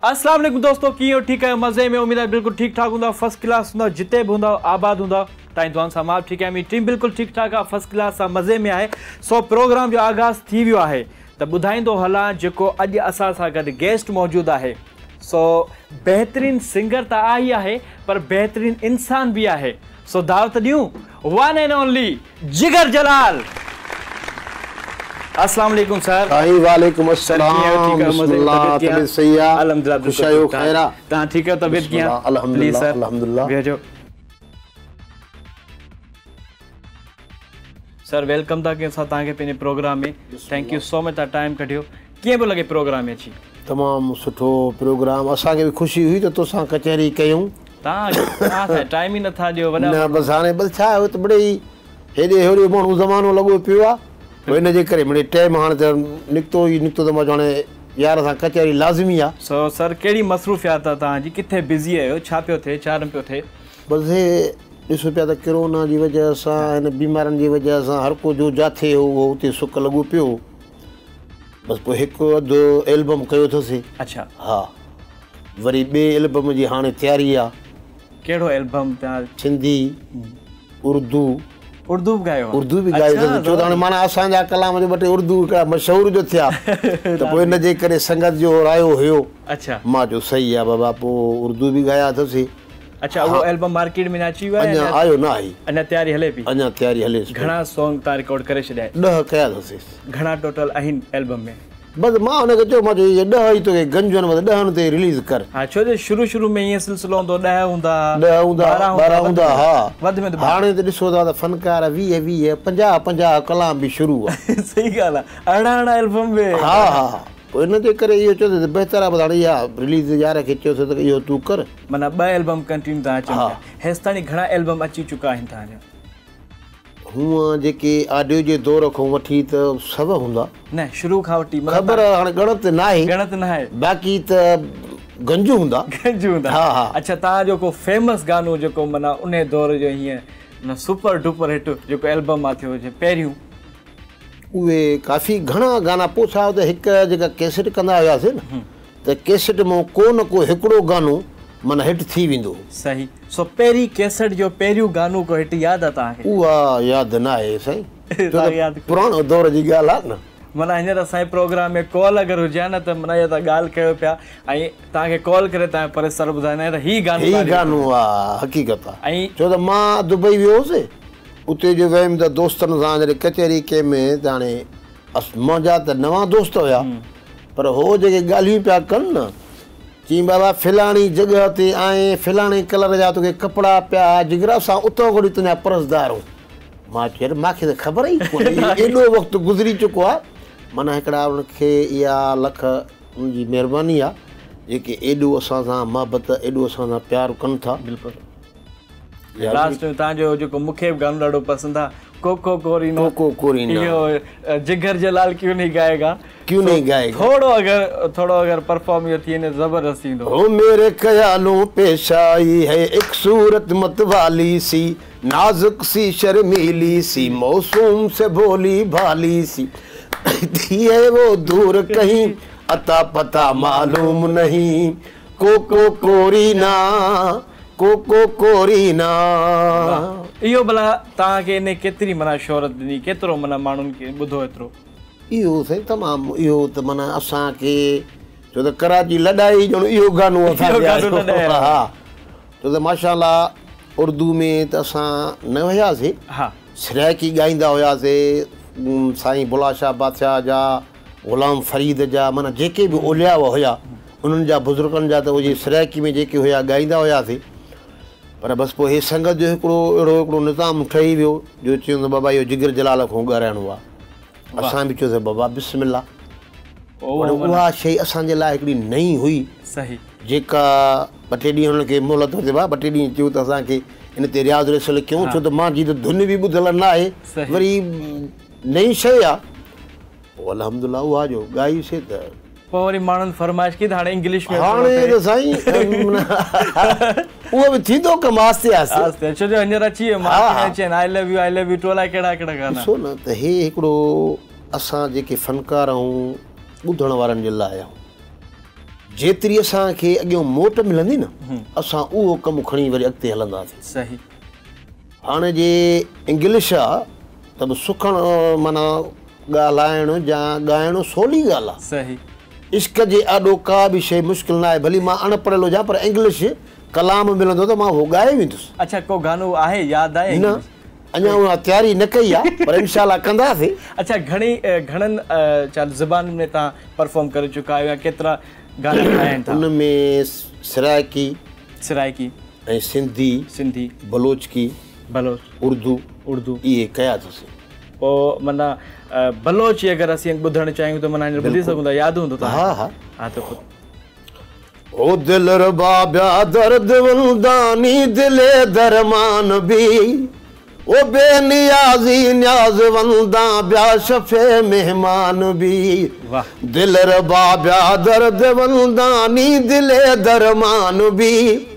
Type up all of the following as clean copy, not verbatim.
अस्सलाम वालेकुम दोस्तों, कीअं ठीक है? मज़े में? उम्मीद है बिल्कुल ठीक ठाक हूंदा, फर्स्ट क्लास हूंदा, जिते भी हूंदा आबाद हूंदा। ताईं दुआनि सां मां ठीक है, मेरी टीम बिल्कुल ठीक ठाक आहे, फर्स्ट क्लास आहे, मज़े में आहे। सो प्रोग्राम जो आगाज़ थी वियो आहे त ॿुधाईंदो हलां जेको अॼु असां सां गॾु गेस्ट मौजूदु आहे। सो बहितरीन सिंगर त आहे ई आहे, पर बहितरीन इंसान भी आहे। सो दावत ॾियूं one and only Jigar Jalal. अस्सलाम वालेकुम सर। वालेकुम अस्सलाम। बिस्मिल्लाह, तबीयत सही है? अल्हम्दुलिल्लाह, खुशायो खैरा। तां ठीक है? तबीयत कीअं? अल्हम्दुलिल्लाह अल्हम्दुलिल्लाह। भेजो सर, वेलकम था कि असां तव्हांखे पंहिंजे प्रोग्राम में। थैंक यू सो मच, तव्हां टाइम कढियो। कीअं पियो लॻे प्रोग्राम में अची? तमामु सुठो प्रोग्राम, असांखे बि ख़ुशी हुई त तोसां कचहरी कयूं। तव्हां टाइम ई नथा ॾियो। न बसि हाणे बसि छा आहे त मिड़ेई हेॾे होॾे माण्हू ज़मानो लॻो पियो आहे, हिन जे करे मिड़ेई टाइम हाणे त निकितो त मां हाणे यार सां कचहरी लाज़मी आहे। सो सर, कहिड़ी मसरूफ़ियात आहे तव्हांजी? किथे बिज़ी आहियो? छा पियो थिए? छा न पियो थिए? बसि ॾिसो पिया त कोरोना जी वजह सां, हिन बीमारियुनि जी वजह सां हर को जो जिथे हो उहो हुते सुख लॻो पियो। बसि पोइ हिकु अधु एल्बम कयो अथसीं। अच्छा। हा, वरी ॿिए एल्बम जी हाणे तयारी आहे। कहिड़ो एल्बम? सिंधी, उर्दू बि गायो? उर्दू बि गायो अथसि। छो त हाणे माना असांजा कलाम जो ॿ टे उर्दू हिकिड़ा मशहूरु जो थिया त पोइ हिन जे करे संगत जो रायो हुयो। अच्छा। मां जो सही आहे बाबा, पोइ उर्दू बि गाया अथसीं। अच्छा, उहो एल्बम मार्केट में न अची वियो आहे? अञा आयो न आहे, अञा तयारी हले पई? अञा तयारी हले। घणा सॉन्ग तव्हां रिकॉर्ड करे छॾिया? 10 कया अथसीं। घणा टोटल आहिनि एल्बम में? बसि मां हुनखे चयो, मां चयो इहे 10 ई तोखे गंजनि में 10 ते रिलीज़ कर। हा, छो जो शुरू में ईअं सिलसिलो हूंदो, 10 हूंदा 12 हूंदा। हा, वधि में हाणे त ॾिसो था त फनकार 20 50 कलाम बि शुरू आहे। सही ॻाल्हि आहे, 18 एल्बम में। हा हा, पोइ हिन जे करे इहो चयो त बहितर आहे हाणे इहा रिलीज़ यार खे चयोसि त इहो तूं कर। माना 2 एल्बम कंटिन्यू तव्हां अचो। हेसि ताईं घणा एल्बम अची चुका आहिनि तव्हांजा? हूअं जेके ऑडियो जे दौर खां वठी त सभु हूंदा न, शुरू खां वठी ख़बर हाणे गणत न आहे, बाक़ी त गंजू हूंदा। हा हा। अच्छा, तव्हां जेको फेमस गानो जेको माना उन दौर जो हीअं सुपर डुपर हिट जेको एल्बम आहे थियो हुजे पहिरियों, उहे काफ़ी घणा गाना। पोइ छा त हिकु जेका कैसेट कंदा हुआसीं न, त कैसेट मां को न को हिकिड़ो गानो माना हिट थी वेंदो। सही। सो पहिरीं कैसेट जो पहिरियों गानो को हिट यादि आहे तव्हांखे? उहा यादि न आहे साईं, पुराणो दौर जी ॻाल्हि आहे न। माना हींअर असांजे प्रोग्राम में कॉल अगरि हुजे हा न त माना इहा तव्हां ॻाल्हि कयो पिया, ऐं तव्हांखे कॉल करे तव्हां पर सर ॿुधाईंदा त हीउ गानो आहे, हक़ीक़त आहे। ऐं छो त मां दुबई वियो हुउसि, उते जो वियुमि त दोस्तनि सां जॾहिं कचहरी कई में त हाणे मुंहिंजा त नवां दोस्त हुया, पर हो जेके ॻाल्हियूं पिया कनि न, चई बाबा फिलाणी जॻह ते आए, फिलाणे कलर जा तोखे कपिड़ा पिया, जिगरा सां उतो घड़ी तुंहिंजा परसदार हो। मां चयो मूंखे त ख़बर ई कोन्हे, एॾो वक़्तु गुज़री चुको आहे। माना हिकिड़ा उनखे इहा लख उनजी महिरबानी आहे, जेके एॾो असां सां मुहबत, एॾो असां सां प्यारु कनि था। बिल्कुलु। लास्ट में तव्हांजो जेको मूंखे बि गानो ॾाढो पसंदि आहे, कोको कोरीना, इहो जिगर जलाल क्यों नहीं गाएगा। थोड़ो अगर परफॉर्म यो थी ने जबरदस्त ईंदो। ओ मेरे ख्यालों पेश आई है एक सूरत मतवाली सी, नाजुक सी शर्मीली सी, मौसूम से भोली भाली सी, थी है वो दूर कहीं अता पता मालूम नहीं, कोको कोरीना कोको कोरीना। इहो भला तव्हांखे इन केतिरी माना शोहरत ॾिनी, केतिरो माना माण्हुनि खे ॿुधो एतिरो? इहो साईं तमामु, इहो त माना असांखे छो त कराची लॾाई ॼण इहो गानो असांखे। हा, छो त माशाअल्लाह उर्दू में त असां न हुयासीं, सिराइकी ॻाईंदा हुयासीं, साईं बुला शाह बादशाह जा, ग़ुलाम फरीद जा, माना जेके बि ओलिया हुया उन्हनि जा बुज़ुर्गनि जा त उहे सिराइकी में जेके हुया ॻाईंदा हुयासीं। पर बसि पोइ हे संगत जो हिकिड़ो निज़ाम ठही वियो जो चयो बाबा इहो जिगर जलाल खां ॻाराइणो आहे। असां बि चयोसीं बाबा बिस्मिल्लाह। उहा शइ असांजे लाइ हिकिड़ी नई हुई। सही। जेका 2 टे ॾींहं हुनखे मोहलत हुजे, 2 टे ॾींहं चयो त असांखे इन ते रियाज़ रसल कयूं, छो त मां जी त धुन बि ॿुधल न आहे, वरी नई शइ आहे। पोइ अल्हम्दुलिल्लाह उहा जो ॻाईसीं त पोइ वरी माण्हुनि फरमाइश कई त हाणे इंग्लिश में। हाणे त साईं उहो बि थींदो कमु आस्ते आस्ते, छो जो हींअर अची वियो आई लव यू टोला कहिड़ा गाना। ॾिसो न त हे हिकिड़ो असां जेके फ़नकार आहियूं ॿुधण वारनि जे लाइ आहियूं, जेतिरी असांखे अॻियां मोट मिलंदी न असां उहो कमु खणी वरी अॻिते हलंदासीं। सही। हाणे जे इंग्लिश आहे त बि सुखणु माना ॻाल्हाइणु या ॻाइणु सवली ॻाल्हि आहे। सही। इश्क जे आॾो का बि शइ मुश्किल न आहे, भली मां अनपढ़ियल हुजां पर इंग्लिश कलाम मिलंदो त मां उहो ॻाए वेंदुसि। अच्छा, को गानो आहे यादि आहे? न, अञा उहा तयारी न कई आहे पर इंशाल्लाह कंदासीं। अच्छा, घणनि ज़बान में तव्हां परफॉर्म करे चुका आहियो या केतिरा गाना ॻाइनि था? उन में सराइकी ऐं सिंधी बलोच उर्दू इहे कया अथसि। पोइ माना बलोच अगरि असीं ॿुधणु चाहियूं त माना ॿुधी सघूं था, यादि हूंदो? हा त ओ दिल रबाब्या दर्द वंदानी दिले दरमान भी ओ बेनियाजी न्याज वंदा ब्या शफे मेहमान भी। दिल रबाब्या दर्द वंदानी दिले दरमान भी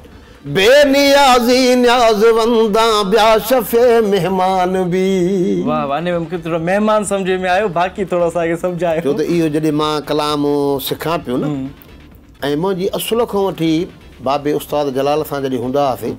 बेनियाजी न्याज वंदा ब्या शफे मेहमान भी। वाह वाह, ने मूंखे थोरो मेहमान सम्झ में आयो, बाक़ी थोरो असांखे सम्झायो। छो त इहो जॾहिं मां कलाम सिखां पियो न ऐं मुंहिंजी असुल खां वठी बाबे उस्ताद जलाल सां जॾहिं हूंदा हुआसीं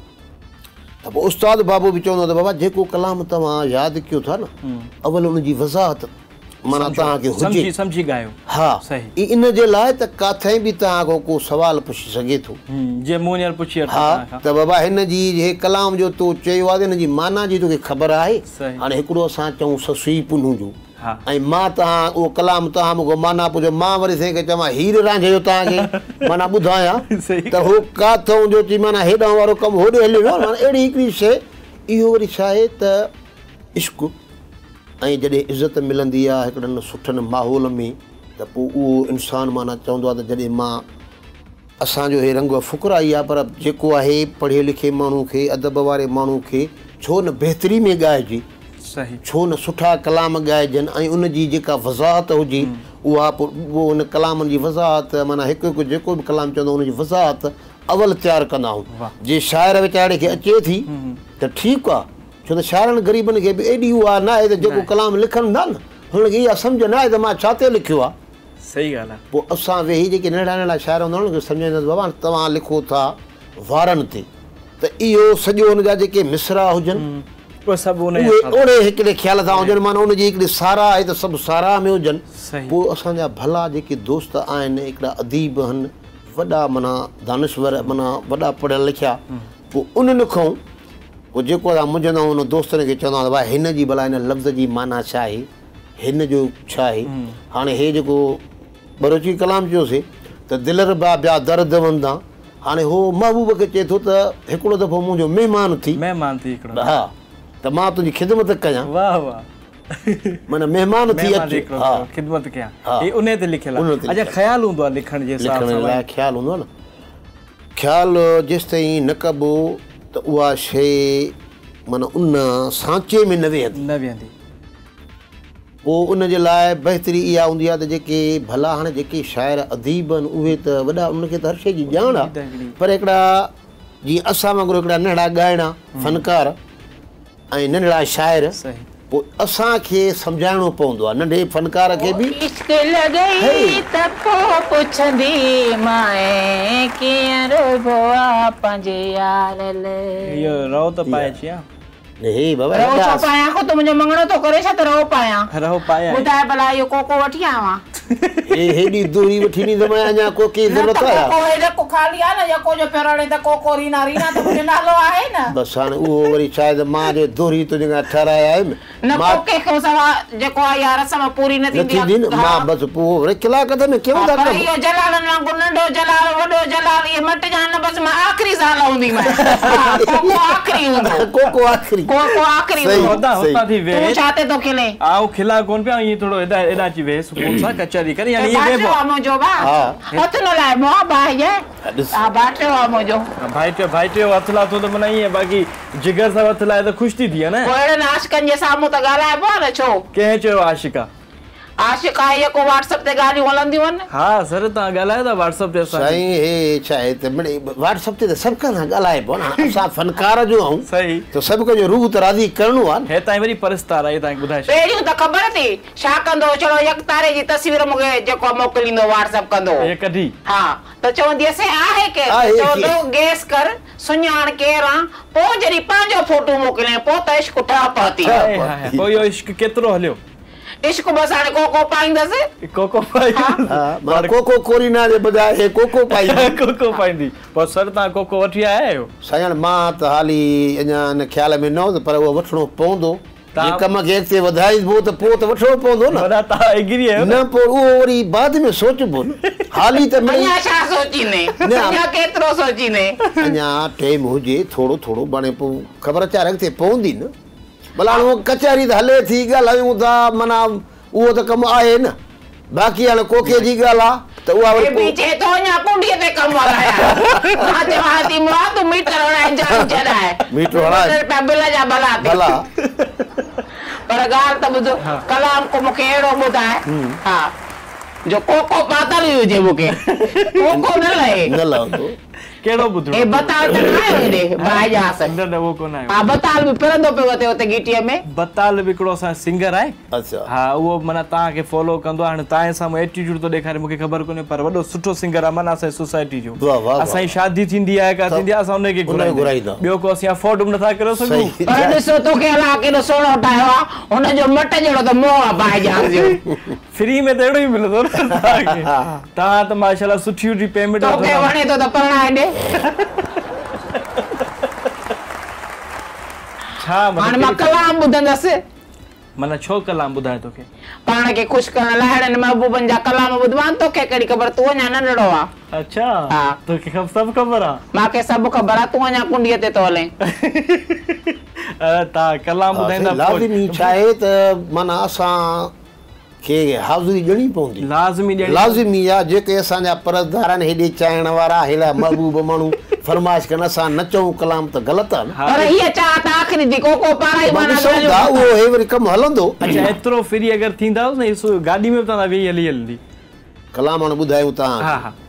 त पोइ उस्ताद बाबू बि चवंदो त बाबा जेको कलाम तव्हां यादि कयो था न अवल उनजी वज़ाहत माना तव्हांखे हुजे, सम्झी ॻायो। हा सही। इन जे लाइ त काथे बि तव्हां खां को सुवाल पुछी सघे थो, जे मूं पुछी हा त बाबा हिन जी हे कलाम जो तो चयो आहे हिन जी माना जी तोखे ख़बर आहे। हाणे हिकिड़ो असां चऊं ससुई पुनू जो ऐं मां तव्हां उहो कलाम तव्हां मूंखे माना पुछो, मां वरी साईं चवां हीर रांझे जो तव्हांखे माना ॿुधायां त हो काथऊं जो चई माना हेॾां वारो कमु होॾे हली वियो। माना अहिड़ी हिकिड़ी शइ, इहो वरी छा आहे त इश्क़ ऐं जॾहिं इज़त मिलंदी आहे हिकिड़नि सुठनि माहौल में त पोइ उहो इंसानु माना चवंदो आहे त जॾहिं मां असांजो हे रंग फुकराई आहे पर जेको आहे पढ़े लिखे माण्हू खे अदब वारे माण्हू खे छो न बहितरी में ॻाइजे, छो न सुठा कलाम ॻाइजनि ऐं उनजी जेका वज़ाहत हुजे उहा पोइ उन कलामनि जी वज़ाहत माना हिकु हिकु जेको बि कलाम चवंदो उनजी वज़ाहत अवल तयारु कंदा आहियूं। जे शाइर वीचारे खे अचे थी त ठीकु आहे, छो त शाइरनि ग़रीबनि खे बि एॾी उहा न आहे त जेको कलाम लिखनि था न हुनखे इहा सम्झ न आहे त मां छा ते लिखियो आहे। सही ॻाल्हि आहे। पोइ असां वेही जेके नंढा नंढा शाइर हूंदा आहिनि सम्झाईंदासीं बाबा तव्हां लिखो था वारनि ते त इहो सॼो हुनजा जेके मिसरा हुजनि ओड़े हिकिड़े ख़्याल सां हुजनि, माना उनजी हिकिड़ी सारा आहे त सभु सारा में हुजनि। पोइ असांजा भला जेके दोस्त आहिनि हिकिड़ा अदीब आहिनि वॾा माना दानिश्वर माना वॾा पढ़ियल लिखिया, पोइ उन्हनि खां पोइ जेको असां मुंझंदा आहियूं उन दोस्तनि खे चवंदा आहियूं भाई हिन जी भला हिन लफ़्ज़ जी माना छा आहे, हिन जो छा आहे। हाणे हे जेको बरोची कलाम चयोसीं त दिल रबा ॿिया दर्द वंदा, हाणे हो महबूब खे चए थो त हिकिड़ो दफ़ो मुंहिंजो महिमान थी हा त मां तुंहिंजी ख़िदमत कयां। वाह वाह, माना महिमान थी ख़िदमत कयां, उन ते लिखियल आहे। अच्छा, ख़्याल हूंदो आहे लिखण जे लाइ? ख़्याल हूंदो आहे न, ख़्याल जेसि ताईं न कबो त उहा शइ माना उन सांचे में न वेहंदी। पोइ उन जे लाइ बहितरी इहा हूंदी आहे त जेके भला हाणे जेके शाइर अदीब आहिनि उहे त वॾा उनखे त हर शइ जी ॼाण आहे, पर हिकिड़ा जीअं असां वांगुरु हिकिड़ा नंढड़ा ॻाइणा फनकार ऐं नंढड़ा शाइर, पोइ असांखे सम्झाइणो पवंदो आहे नंढे फनकार खे बि। हे बाबा रहो पाया को तो मुझे मंगणो तो करे छा त रहो पाया बुधाए भला यो कोको वठी आवा ए हेडी दूरी वठी नी त मैं अञा कोकी जरूरत है कोको एडे को खाली आ ना या को जो पेराणे त कोको रीना तो मुझे नालो आहे ना बस हाने वो वरी शायद मां जे दूरी तो जगा ठहराया है ना कोके को सवा जेको आ यार समा पूरी न थी मां बस पो रखला कद में क्यों दा कर यो जलाल ना गुनडो जलाल वडो जलाल ये मट जान बस मैं आखरी साल आउंदी मैं कोको आखरी कोको आखरी को आखरी होता थी वे तू चाहते तो खिले आओ खिला कौन पे ये थोड़ो एदा एदा ची वे सुकून सा कचरी कर यानी ये वे मोजो बा हथलो लाए मो भाई है आ बाटे मोजो भाई टे हथला तो मनाई है बाकी जिगर सा हथला तो खुश थी है ना कोड़े आशिकन जे सामू त गाला बो न छो के चो आशिका आशिक आहे जेको WhatsApp ते ॻाल्हियूं हलंदियूं आहिनि। हाँ सर तव्हां ॻाल्हायो था WhatsApp ते असां साईं हे छा आहे त मिड़ई WhatsApp ते त सभु खां ॻाल्हाइबो न असां फनकार जो आहियूं सही त सभु कंहिंजो रूह त राज़ी करिणो आहे हे ताईं वरी परिस्तार आहे तव्हांखे ॿुधाए छॾियो पहिरियों त ख़बर थी छा कंदो चलो यकतारे जी तस्वीर मूंखे जेको मोकिलींदो WhatsApp कंदो हे कढी हा त चवंदी असे आहे के आहे चवंदो गैस कर सुञाण केर आ पोइ जॾहिं पंहिंजो फोटो मोकिले पोइ त इश्क ठा पहुती हाय हाय पोइ इहो इश्क केतिरो हलियो इश्क बस हाणे कोको पाईंदसि कोको पाई हा मां कोको कोरीना जे बजाए हे कोको पाई कोको पाईंदी पोइ सर तव्हां कोको वठी आया आहियो साईं मां त हाली अञा हिन ख़्याल में न हो पर उहो वठिणो पवंदो जे कम खे अॻिते वधाइबो त पोइ त वठिणो पवंदो न वॾा तव्हां एग्री आहियो न पोइ उहो वरी बाद में सोचबो न हाली त अञा छा सोचींदे अञा केतिरो सोचींदे अञा टाइम हुजे थोरो थोरो हाणे पोइ ख़बर चार अॻिते पवंदी न भला हाणे कचहरी त हले थी ॻाल्हायूं था माना उहो त कमु आहे न बाक़ी हाणे कोके जी ॻाल्हि आहे त उहा वरी पीछे तो अञा कुंडीअ ते कमु हलाया मां चवां थी मां तूं मीटर हणाए जान छॾाए मीटर हणाए बिल जा भला भला पर ॻाल्हि त ॿुधो कलाम को मूंखे अहिड़ो ॿुधाए हा जो कोको पातल हुजे मूंखे कोको न लहे न लहंदो कहिड़ो ॿुधो ए बताल त न आयो हेॾे भाई जास न न उहो कोन आहे हा बताल बि फिरंदो पियो हुते गीटीअ में बताल बि हिकिड़ो असां सिंगर आहे अच्छा हा उहो माना तव्हांखे फॉलो कंदो आहे हाणे तव्हांजे साम्हूं एटीट्यूड थो ॾेखारे मूंखे ख़बर कोन्हे पर वॾो सुठो सिंगर आहे माना असांजी सोसाइटी जो वाह वाह असांजी शादी थींदी आहे का थींदी आहे असां उनखे घुराईंदा ॿियो को असीं अफोर्ड बि नथा करे सघूं पर ॾिसो तोखे अला केॾो सुहिणो ठाहियो आहे हुनजो मट जहिड़ो त मोह आहे भाई जास जो फ्री में त अहिड़ो ई मिलंदो न तव्हांखे तव्हां त माशाल्लाह सुठी पेमेंट तोखे वणे थो त परणाए ॾे छा हाणे मां कलाम ॿुधंदसि माना छो कलाम ॿुधाए तोखे पाण खे ख़ुशि करण लाइ अहिड़नि महबूबनि जा कलाम ॿुधवान तोखे कहिड़ी ख़बर तूं अञा नंढड़ो आहे अच्छा हा तोखे सभु ख़बर आहे मूंखे सभु ख़बर आहे तूं अञा कुंडीअ ते थो हले तव्हां कलाम ॿुधाईंदा लाज़मी छा आहे त माना असां खे हाज़िरी ॾियणी पवंदी लाज़मी आहे जेके असांजा परसदार आहिनि हेॾे चाइण वारा हेॾा महबूब माण्हू फरमाइश कनि असां न चऊं कलाम त ग़लति आहे न पर हीअ चाह त आख़िरी थी कोको पाराई उहो हे वरी कमु हलंदो अच्छा एतिरो फ्री अगरि थींदा न गाॾी में बि तव्हां वेही हली हलंदी कलाम हाणे ॿुधायूं तव्हां हा हा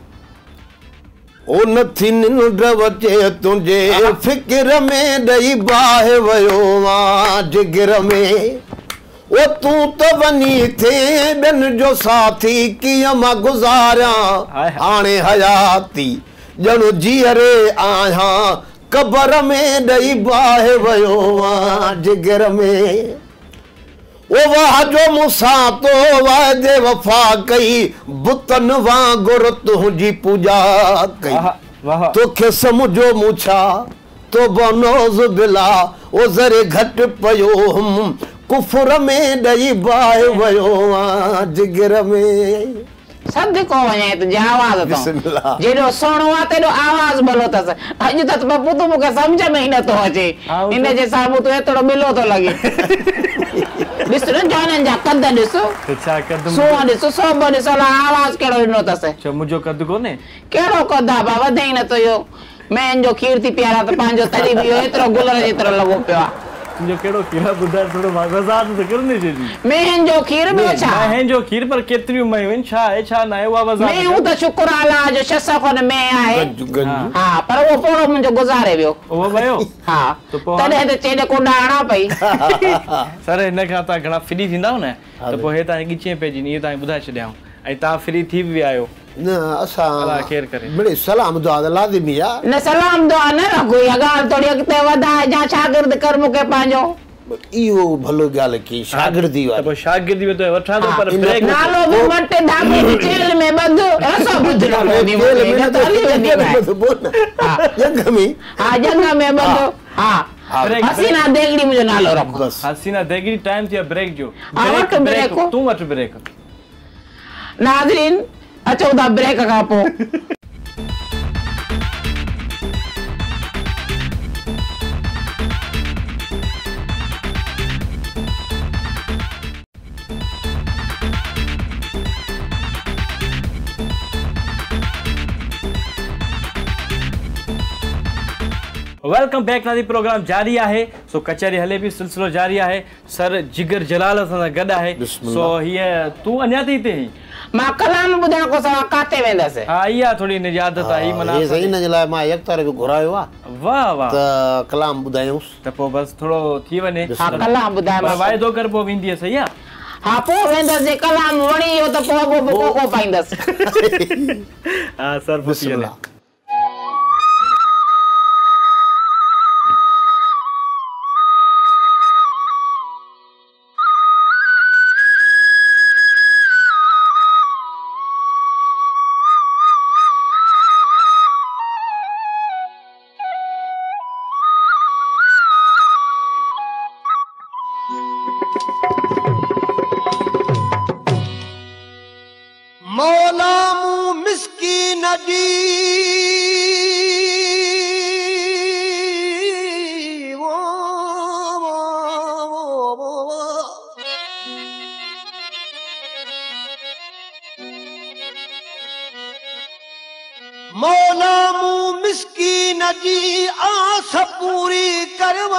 ओ नथी निंड अचे तुंहिंजे फिक्र में ॾेई बाहि वियो मां जिगर में ओ तूं त वञी थे ॿियनि जो साथी कीअं मां गुज़ारियां हाणे हयाती ॼण जीअरे आहियां क़बर में ॾेई बाहि वियो मां जिगर में ओ वाह जो मूंसां तो वाइदे वफ़ा कई बुतनि वांगुरु तुंहिंजी पूॼा कई तोखे सम्झो मूं छा तो बनोज़ बिला ओ ज़रे घटि पियो हुम कुफर में ॾेई बाहि वियो मां जिगर में सदिको वञे तुंहिंजे आवाज़ तो जेॾो सुहिणो आहे तेॾो आवाज़ भलो अथसि अॼु त बब्बू तूं मूंखे सम्झ में ई नथो अचे हिन जे साम्हूं तूं एतिरो मिलो थो लॻे ॾिस न जाननि जा कद ॾिस सूंहं ॾिस सोभ ॾिस आवाज़ कहिड़ो ॾिनो अथसि मुंहिंजो कद कोन्हे कहिड़ो कद आहे भाउ वधे ई नथो इहो मेन जो खीर थी पीआरा त पंहिंजो तरी बि एतिरो गुलर जेतिरो लॻो पियो आहे तुंहिंजो कहिड़ो खीर ॿुधाए थोरो मज़ाक त करने चइजी मेहन जो खीर ॿियो छा मेहन जो खीर पर केतिरियूं मेयूं आहिनि छा आहे छा न आहे उहा मज़ाक मेहूं त शुक्र अलाह जो 600 कोन में आहे हा पर उहो पोड़ो मुंहिंजो गुज़ारे वियो उहो वियो हा तॾहिं त चेॾे कोॾा हणा पई सर हिन खां तव्हां घणा फ्री थींदव न त पोइ हे तव्हांखे कीअं पइजी इहो तव्हांखे ॿुधाए छॾियाऊं ऐं तव्हां फ्री थी बि विया आहियो न असां केरु करे मिड़े सलाम दुआ त लाज़मी आहे न सलाम दुआ न रखो इहा ॻाल्हि थोरी अॻिते वधाए जा शागिर्द कर मूंखे पंहिंजो इहो भलो ॻाल्हि की शागिर्दी वारी पोइ शागिर्दी में तो वठां थो पर ब्रेक नालो बि मटे धागे जी जेल में बंद रसो बुधड़ो मोदी में त हली वेंदी जंग में हा जंग में बंद हा हसीना देगड़ी मुंहिंजो नालो रखो हसीना देगड़ी टाइम थियो ब्रेक जो ब्रेक तूं वठ ब्रेक नाज़रीन अचो था ब्रेक खां पोइ वेलकम बैक नादी प्रोग्राम जारी है सो कचहरी हले भी सिलसिलो जारी है सर जिगर जलाल सां गड है सो ये तू अन्या थी ते मां कलाम बुधा को सवा काते वेंदस हां या थोड़ी ने आदत आई मना ये सही न जला मां एक तार घुरायो आ वाह वाह त कलाम बुधायूस त पो बस थोड़ो थी वने हां कलाम बुधा वायदो कर पो विंदी सही है हां पो वेंदस जे कलाम वणी हो त पो को पाइंदस हां सर बिस्मिल्लाह मौला मुँह मिस्कीन जी आस पूरी करवा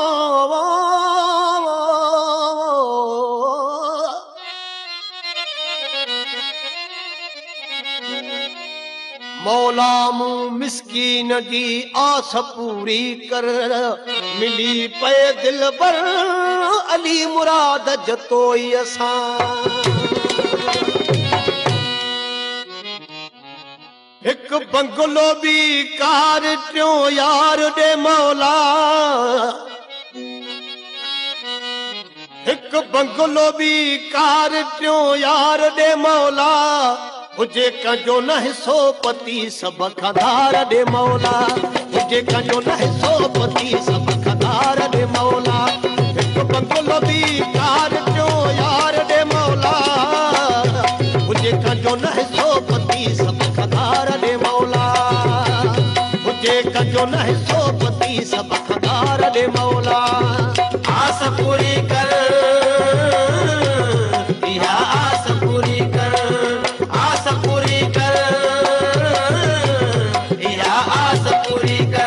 मौला मुँह मिस्कीन जी आस पूरी कर मिली पे दिल पर अली मुराद जतोई असां एक बंगलो भी कार ट्यो यार दे मौला एक बंगलो भी कार ट्यो यार दे मौला मुझे कंजो न हिस्सो पति सब खदार दे मौला मुझे कंजो न हिस्सो पति सब खदार दे मौला एक बंगलो भी कार ट्यो यार दे मौला मुझे कंजो न हिस्सो पति सब खदार दे मौला मुझे कंजो न हिस्सो पति सब खदार दे मौला आस पूरी कर इहा आस पूरी कर आस पूरी कर इहा आस पूरी कर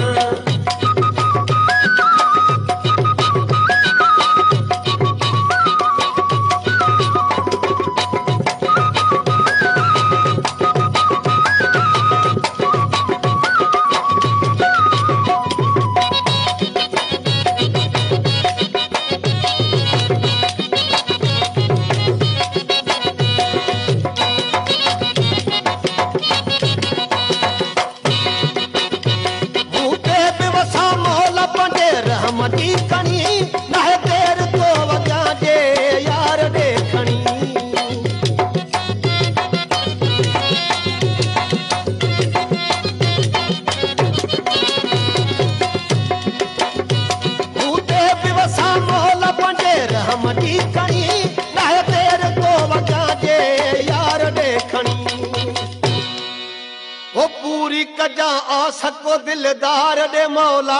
कजा आस को दिलदार दे मौला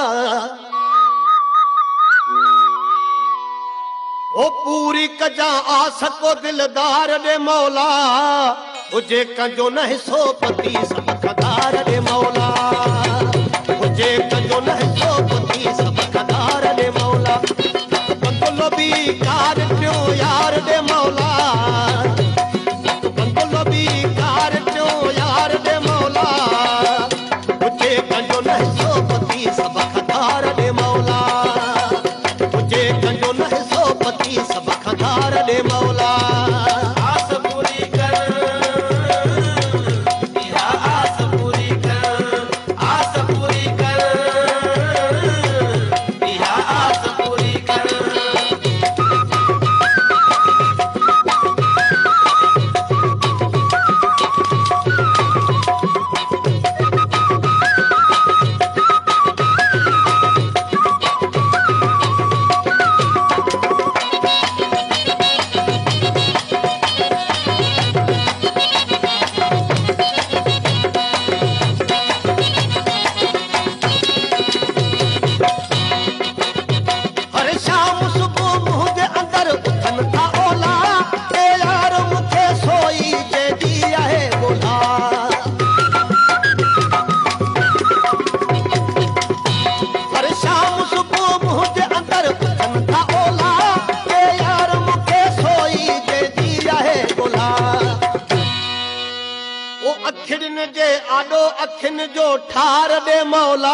ओ पूरी कजा आस को दिलदार दे मौला मुझे कंजो न हिस्सो पति सब खदार दे मौला मुझे कंजो न हिस्सो पति सब खदार दे मौला बंगलो भी कार ट्यो यार दे मौला बंगलो भी कार ट्यो यार दे मौला मुझे कंजो न हिस्सो पति सब खदार दे मौला मुझे कंजो न हिस्सो पति सब खदार दे मौला आस पूरी कर इहा आस पूरी कर आॾो अखियुनि जो ठार ॾे मौला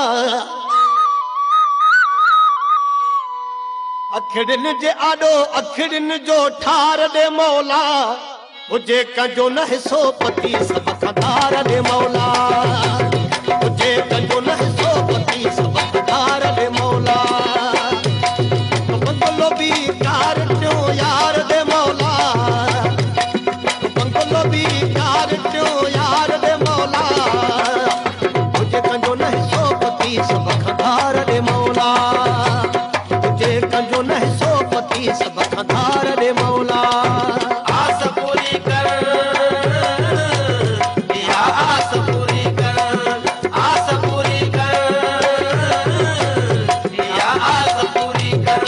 अखियुनि जे आॾो अखियुनि जो ठार ॾे मौला हुजे कंहिंजो न हिसो पती सभ खां धार ॾे मौला हुजे कंहिंजो न हिसो पती सभ खां धार ॾे मौला बंगलो बि कार टियो यार ॾे मौला बंगलो बि कार टियो यार ॾे मौला हुजे कंहिंजो न हिसो पती सभ खां धार ॾे मौला हुजे कंहिंजो न हिसो पती सभ खां धार ॾे मौला आस पूरी कर या आस पूरी कर आस पूरी कर या आस पूरी कर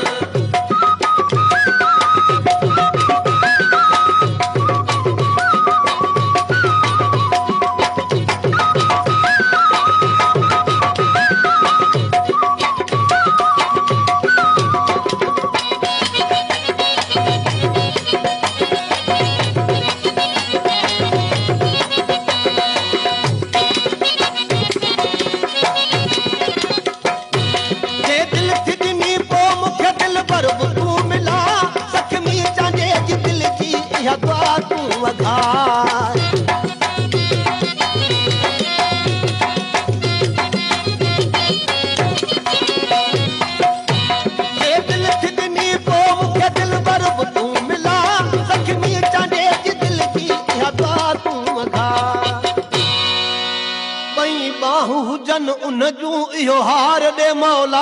उन जूं इहो हार ॾे मौला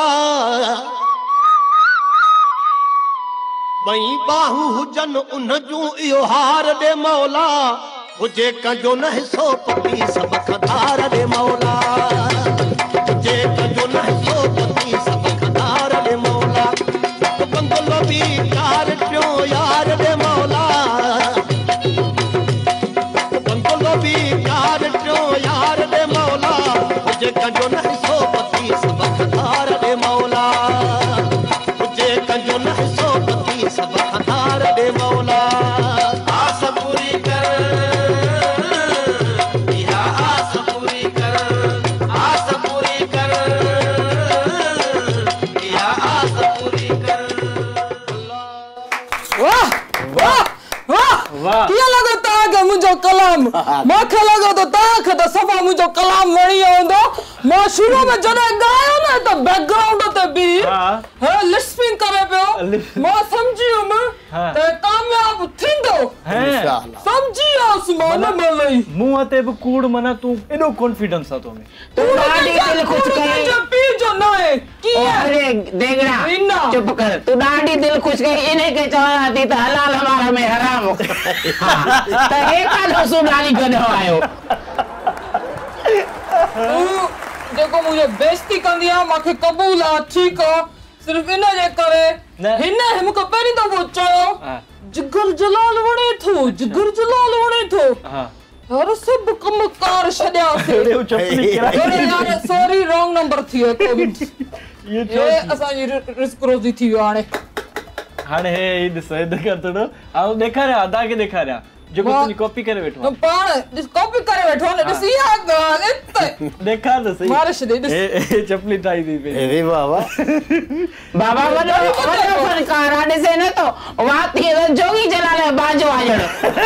ॿई बाहूं हुजनि उन जूं इहो हार ॾे मौला हुजे कंहिंजो न हिसो पती सभ खां धार ॾे मौला हुजे कंहिंजो न हिसो पती सभ खां धार ॾे मौला बंगलो बि कार टियो यार ॾे मौला बंगलो बि कार टियो यार ॾे मौला हुजे कंहिंजो न हिसो पती सभ खां धार ॾे मौला हुजे कंहिंजो न हिसो पती सभ खां धार ॾे मौला आस पूरी कर इहा आस पूरी कर आस पूरी कर इहा आस पूरी कर वाह वाह वाह कीअं लॻो तव्हांखे मुंहिंजो कलाम मूंखे लॻो त तव्हांखे त सफ़ा मुंहिंजो कलाम वणी वेंदो मां शुरू में जॾहिं ॻायो न त बैकग्राउंड ते बि लिस्पिंग करे पियो मां सम्झी वियुमि त कामयाब थींदो सम्झी वियुसि मां न मिलई मुंहं ते बि कूड़ माना तूं एॾो कॉन्फिडेंस आहे तोमें तू ॾाढी दिलि ख़ुशि कई पीउ जो न आहे कीअं अरे देगड़ा चुप कर तू ॾाढी दिलि ख़ुशि कई इन्हे खे चवां थी त हलाल हमारा में हराम त हे काॾो सुडाली कढियो आयो जेको मुंहिंजो बेइज्जती कंदी आहे मूंखे क़बूल आहे ठीकु आहे सिर्फ़ इन जे करे हिन मूंखे पहिरीं दफ़ो चयो जिगर जलाल वणे थो जिगर जलाल वणे थो यार सभु कमकार छॾियासीं यार सॉरी रॉन्ग नंबर थी वियो ये असांजी रिस्क रोज़ी थी वियो हाणे हे ॾिसो हेॾो कर थोरो ऐं ॾेखारियां अदा खे ॾेखारियां जेको तुंहिंजी कॉपी करे वेठो पाण कॉपी करे वेठो न ॾिस इहा ॻाल्हि ॾेखार त सही मारिश ॾे ॾिस हे चपली ठाही थी पे अरे बाबा बाबा वॾो फनकार आहे ॾिसे न तो वाती जोगी जलाल बाजो आजण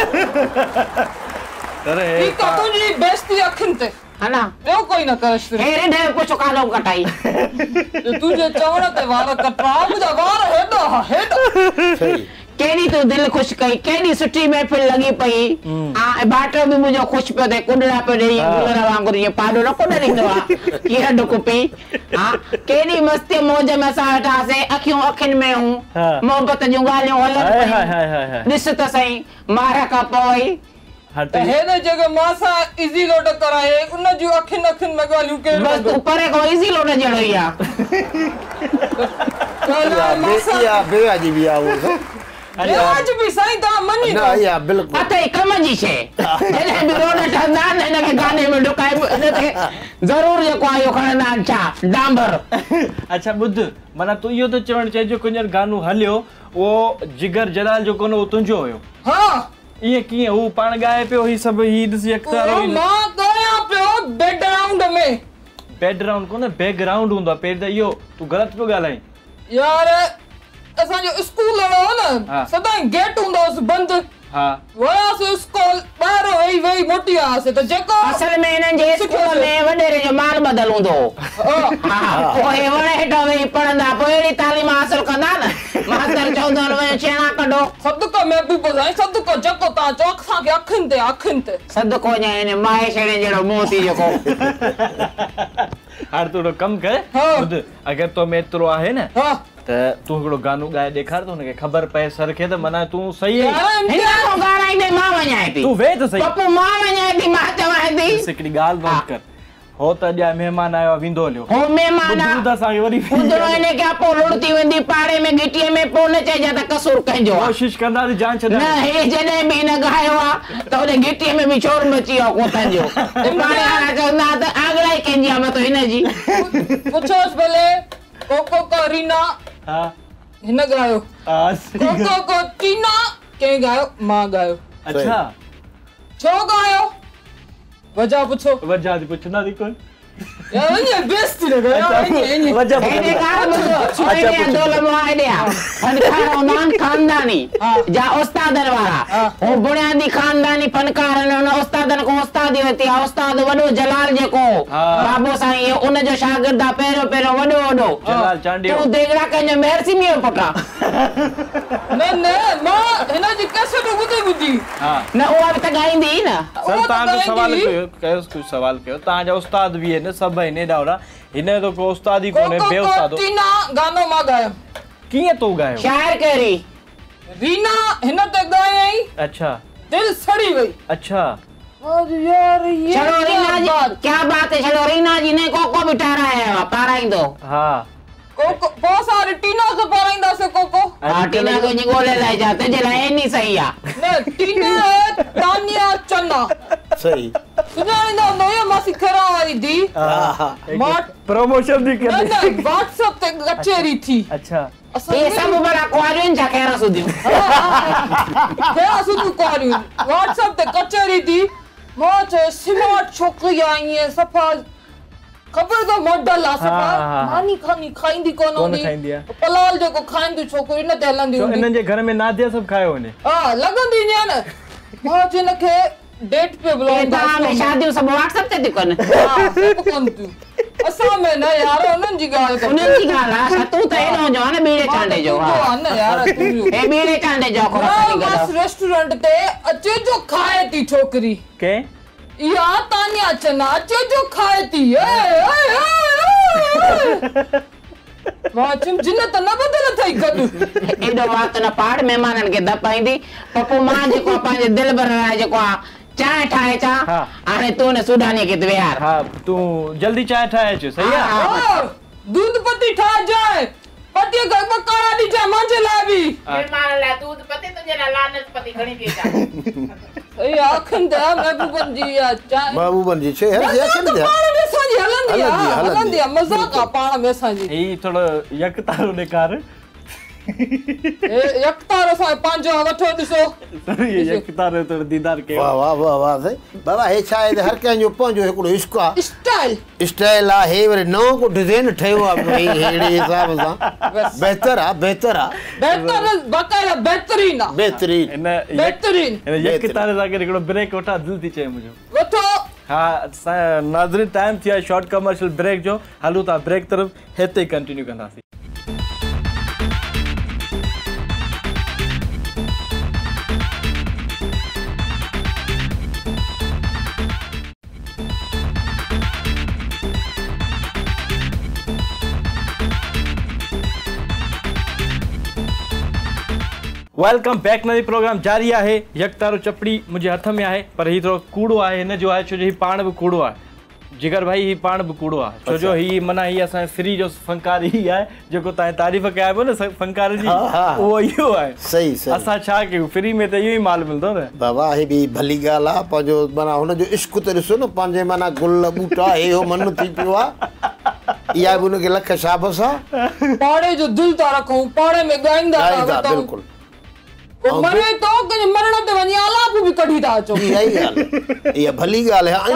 अरे ठीकु आहे तुंहिंजी बेइज्जती अखियुनि ते है ना ॿियो कोई न करे हेरे ढे कुझु कानो कटाई तुंहिंजे चवण ते वार कटा मुंहिंजा वार हेॾा हेॾा केॾी तूं दिलि ख़ुशि कई केॾी सुठी महफ़िल लॻी पई बाटो बि मुंहिंजो ख़ुशि पियो थिए कुॾड़ा पियो ॾे गुलर वांगुरु ईअं पाॾो न कुॾींदो आहे कीअं ॾुक पई केॾी मस्ती मौज में असां वेठासीं अखियूं अखियुनि में हूं मोहबत जूं ॻाल्हियूं हलनि पियूं ॾिस त सही मार खां पोइ त हेॾे जॻह मां सां इज़ी लोड कराए उन जूं अखियुनि अखियुनि में ॻाल्हियूं कहिड़ियूं बस तूं परे खां इज़ी लोड जहिड़ो ई आहे बेवाजिबी आहे उहो आज भी साईं तव्हां मञी ना या बिल्कुल अते कम जी शे जॾहिं बि रोड ठहंदा आहिनि हिनखे गाने में ढुकाए हिनखे ज़रूरु जेको आहे इहो खणंदा आहिनि छा डांबर अच्छा ॿुध माना तूं इहो त चवणु चाहे जो कुंजर गानो हलियो उहो जिगर जलाल जो कोन उहो तुंहिंजो हुयो हा इहे कीअं हू पाण ॻाए पियो ही सभु ही ॾिसी अख़्तर मां ॻाए बैकग्राउंड में बैकग्राउंड को ना बैकग्राउंड हूंदो आहे पहिरीं त इहो तूं ग़लति पियो ॻाल्हाईं यार असांजो स्कूल हो न सदाई गेट हूंदोसि बंदि हा वयासीं स्कूल ॿाहिरो वेही मोटी आयासीं त जेको असल में इन्हनि जे स्कूल में वॾेरे जो माल बदल हूंदो पोइ वण हेठो वेही पढ़ंदा पोइ अहिड़ी तालीम हासिल कंदा न मास्तर चवंदो वञो छेणा कढो सदको महबूब साईं सदको जेको तव्हां चओ असांखे अखियुनि ते सदको या हिन माए छेड़े जहिड़ो मोह थी जेको हाणे तूं कमु कर ॿुध अगरि तो में एतिरो आहे न त तूं हिकिड़ो गानो ॻाए ॾेखार त हुनखे ख़बर पए सर खे त माना तूं सही ॻाल्हाईंदे मां वञाए थी तूं वेह त सही पप्पू मां वञाए थी मां चवां थी हिकिड़ी ॻाल्हि बंदि कर हो त अॼु महिमान आयो वेंदो हलियो हो महिमान असांखे वरी ॿुधणो हिन खे पोइ लुड़ती वेंदी पाड़े में गिटीअ में पोइ न चइजां त कसूर कंहिंजो कोशिशि कंदासीं जान छॾ न हे जॾहिं बि हिन ॻायो आहे त हुन गिटीअ में बि शोर मची वियो कोतनि जो पाड़े वारा चवंदा त आगड़ा ई कंहिंजी आहे मथां हिनजी पुछोसि भले कोको को रीना हा हिन ॻायो कोको को टीना कंहिं ॻायो मां ॻायो अच्छा छो ॻायो वजह पुछो वजह थी पुछंदा थी कोन यार ये बेइज्जती न करो वजह हेॾे ॻाल्हि ॿुधो हेॾे अंदोल मों हेॾे फनकार हूंदा आहिनि खानदानी जा उस्तादनि वारा हू बुनियादी खानदानी फनकार आहिनि हुन उस्तादनि खां उस्तादी वरिती आहे उस्ताद वॾो जलाल जेको बाबो साईं इहो उनजो शागिर्द आहे पहिरियों वॾो जलाल चांडियो तूं देगड़ा कंहिंजो मेहर सिंह जो पुटु आहे न मां हिन जी कैसेट ॿुधी न उहा बि त ॻाईंदी न सर तव्हांजो सवाल कयो कुझु सवाल कयो तव्हांजा उस्ताद बि आहिनि सभु आहिनि हेॾा होॾा हिन जो को उस्ताद ई कोन्हे बे उस्ताद टीना गानो मां ॻायो कीअं तो ॻायो शायर कहिड़ी रीना हिन ते ॻायई अच्छा दिल सड़ी वई अच्छा यार ये चलो रीना जी क्या बात है चलो रीना जी ने कोको भी ठहराया है पाराइंदो हा कोको बहुत सारे टीना से पाराइंदा से कोको टीना को जी गोले लाए जाते जला है नहीं सही है न टीना है तानिया चन्ना सही सुनाइंदा नया मासी खरा वाली दी माट प्रमोशन भी कर न व्हाट्सएप ते कचेरी थी अच्छा ये सब बड़ा क्वारियन जा कहरा सुदी कहरा सुदी क्वारियन व्हाट्सएप ते कचेरी थी माच स्मार्ट छोकरी आई है सफा खबर तो मॉडल आ सफा मानी खाईंदी कोन होंदी पलाल जो को खाईंदी छोकरी न ते हलंदी होंदी इनन जे घर में नादिया सब खायो ने हां लगंदी न माच इनखे डेट पे ब्लॉग में शादियों सब व्हाट्सएप ते थी कोन हां सब कोन तू असा में न यार उनन जी गाल आ तू त एनो जो न बीड़े चांडे जो हां न यार तू ए बीड़े चांडे जो को बस रेस्टोरेंट ते अचे जो खाए थी छोकरी के या तानिया चना अचे जो खाए थी वाचम जिन्नत न बदल थई गद एडो बात न पाड़ मेहमानन के दपाईंदी पप्पू मां जे को पांजे दिल भर रहा जे को चाय ठाए चा आने तू ने सुडानी के दे यार हां तू जल्दी चाय ठाए छ सही है दूध पत्ती ठा जाए पत्ती घर पर काढ़ा दी जा मांजे लावी मेहमान ला दूध पत्ती तुझे ला लानत पत्ती घणी दी जा ए आखन दे महबूबन जी या चाय महबूबन जी छे है छे दे पाण में साजी हलंदी मजाक आ पाण में साजी ई थोड़ो यकतारो निकार ए यकतारो सा पांजो वठो दिसो ये यकतारो तो दीदार के वाह वाह वाह वाह बाबा हे छाए हर कंहिंजो पंहिंजो हिकिड़ो इश्क आहे स्टाइल आहे हे वरी नओं को डिज़ाइन ठहियो आहे भई अहिड़े हिसाब सां बहितर आहे बकायदा बहितरीन हिन यकतारे सां हिकिड़ो ब्रेक वठा दिलि थी चए मुंहिंजो वठो हा नाज़रीन टाइम थी आहे शॉर्ट कमर्शियल ब्रेक जो हलूं था ब्रेक तरफ़ हिते कंटिन्यू कंदासीं वेलकम बैक नई प्रोग्राम जारी है यकतारो चपड़ी मुझे हथ में है पर ही थोड़ा कूड़ो है हिन जो है छो जो ही पाण भी कूड़ो है जिगर भाई ही पाण भी कूड़ो है छो जो ही मना ही असा फ्री जो फनकार ही है जो को ताई तारीफ कया बो न फनकार जी वो यो है सही सही असा छा के फ्री में त यो ही माल मिलदो न बाबा हे भी भली गाला पंजो मना हुन जो इश्क त ॾिसो न पंजे मना गुल बूटा हे हो मन थी पियो आहे या बुन के लख शाबस आहे पाड़े जो दिल ता रखूं पाड़े में गाइंदा बिल्कुल मरे तो के मरण ते वनी आलाप भी कढी दा अचो इहा ई ॻाल्हि इहा भली ॻाल्हि आहे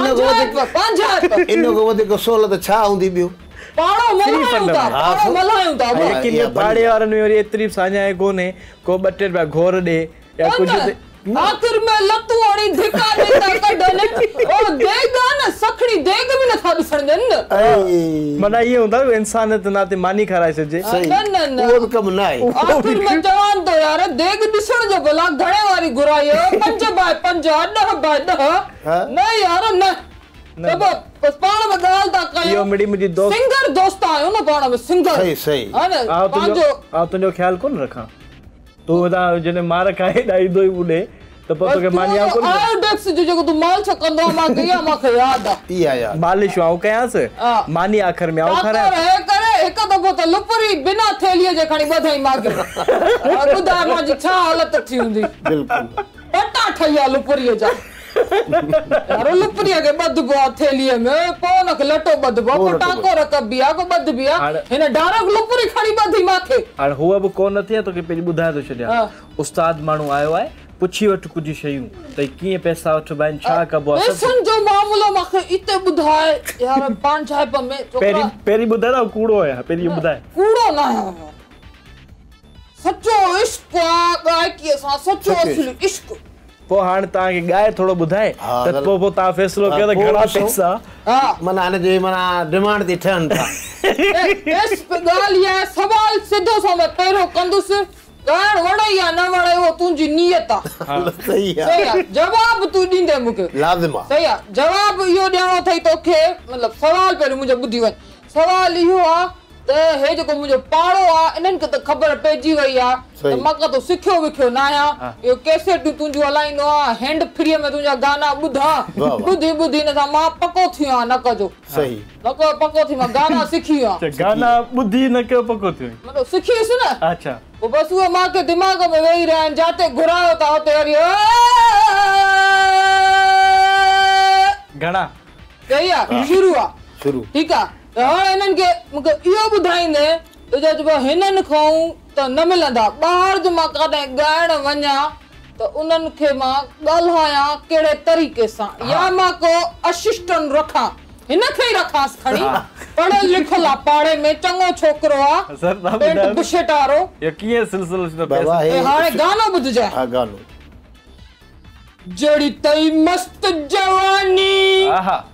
इन को वधीक सहूलियत छा हूंदी ॿियो पाड़ो मल्हायूं था लेकिन पाड़े वारनि में वरी एतिरी साञाए कोन्हे को 2 रुपया घोर ॾे या कुझु आखिर में लतू वाली धिका देता कढने ओ देगा ना सखड़ी देग भी न था ॾिसण न मना ये होंदा इंसानियत नाते मानी खाराए सजे न उहो कम न आहे आखिर में जवान तो यार देग ॾिसण जो भला घणे वारी घुराई 5 बाय 5 10 बाय 10 न यार न तब बस पाण में ॻाल्हि था कयो यो मिड़ी मुंहिंजी दोस्त सिंगर दोस्त आयो न पाण में सिंगर सही सही हा न तुंहिंजो ख्याल कोन रखां तू जने मार खाए ॾाई दोई उॾे त पतो के मानिया कोन आयोडेक्स जो जेको तू माल छकंदो मां कया मांखे याद आहे इहा यार मालिश आऊं कयांस मानी आखिर में आऊं खरा रहे करे हिक दफ़ो त लुपरी बिना थेलीअ जे खणी ॿधई मागे ॿुधाए मुंहिंजी छा हालत थी हूंदी बिल्कुलु पटा ठहिया लुपरीअ जा यार लुपरीअ खे ॿधबो आहे थेलीअ में पोइ हुनखे लटो ॿधबो पटाको रखबी आहे को ॿधबी आहे हिन डायरेक्ट लुपरी खणी ॿधी मांखे हाणे हूअ बि कोन थी तोखे पहिरीं ॿुधाए थो छॾियां उस्ताद माण्हू आयो आहे पुछी वठ कुछ शयूं त कीअं पैसा वठबा आहिनि छा कबो आहे पैसनि जो मामलो मूंखे इते ॿुधाए यार पान साहिब में पहिरीं ॿुधाए न कूड़ो आहे पहिरीं ॿुधाए कूड़ो न आहे सचो इश्क आहे गायकीअ सां सचो असली इश्क पोइ हाणे तव्हांखे ॻाए थोरो ॿुधाए त पोइ तव्हां फ़ैसिलो कयो त घणा पैसा माना हिन जे माना डिमांड ते ठहनि था इश्क ॻाल्हि आहे सवाल सिधो सां मैं पहिरियों कंदुसि ॻाइण वणे या न वणे उहो तुंहिंजी नियत आहे सही आहे जवाब तूं ॾींदे मूंखे लाज़िम आहे सही आहे जवाब इहो ॾियणो अथई तोखे मतिलबु सवाल पहिरियों मुंहिंजो ॿुधी वञ सवाल इहो आहे त हे जेको मुंहिंजो पाड़ो आहे इन्हनि खे त ख़बर पइजी वई आहे त मां कतो सिखियो विखियो न आहियां इहो कैसेटूं तुंहिंजूं हलाईंदो आहियां हैंड फ्रीअ में तुंहिंजा गाना ॿुधां ॿुधी ॿुधी हिन सां मां पको थी आहियां नक जो सही नक पको थी मां गाना सिखी आहियां गाना ॿुधी न कयो पको थियो मतिलबु सिखियुसि न अच्छा पोइ बसि उहे मूंखे दिमाग़ में वेही रहिया आहिनि जिते घुरायो था हुते वरी घणा सही आहे शुरू आहे ठीकु आहे त हाणे हिननि खे मूंखे इहो ॿुधाईंदे त चइबो हिननि खां त न मिलंदा ॿाहिरि जो मां कॾहिं ॻाइण वञा त उन्हनि खे मां ॻाल्हायां कहिड़े तरीक़े सां या मां को असिस्टेंट रखां हिनखे ई रखांसि खणी पढ़ियल लिखियल आहे पाड़े में चङो छोकिरो आहे पेंट बुशेट वारो कीअं सिलसिलो हाणे गानो ॿुधजाए हा गानो जड़ी तई मस्त जवानी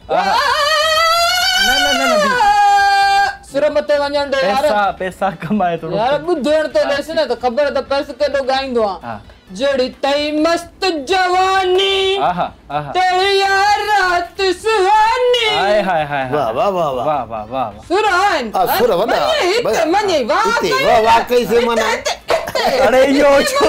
सिर मथे वञण दे यार पैसा कमाए थोड़ो यार ॿुधण तो ॾेसि न त ख़बर त पैसे केॾो ॻाईंदो आहे जड़ी तई मस्त जवानी तेरी यार रात सुहानी हाय हाय हाय वाह वाह वाह वाह वाह वाह सुर वॾा मने वाकई से माना अरे यो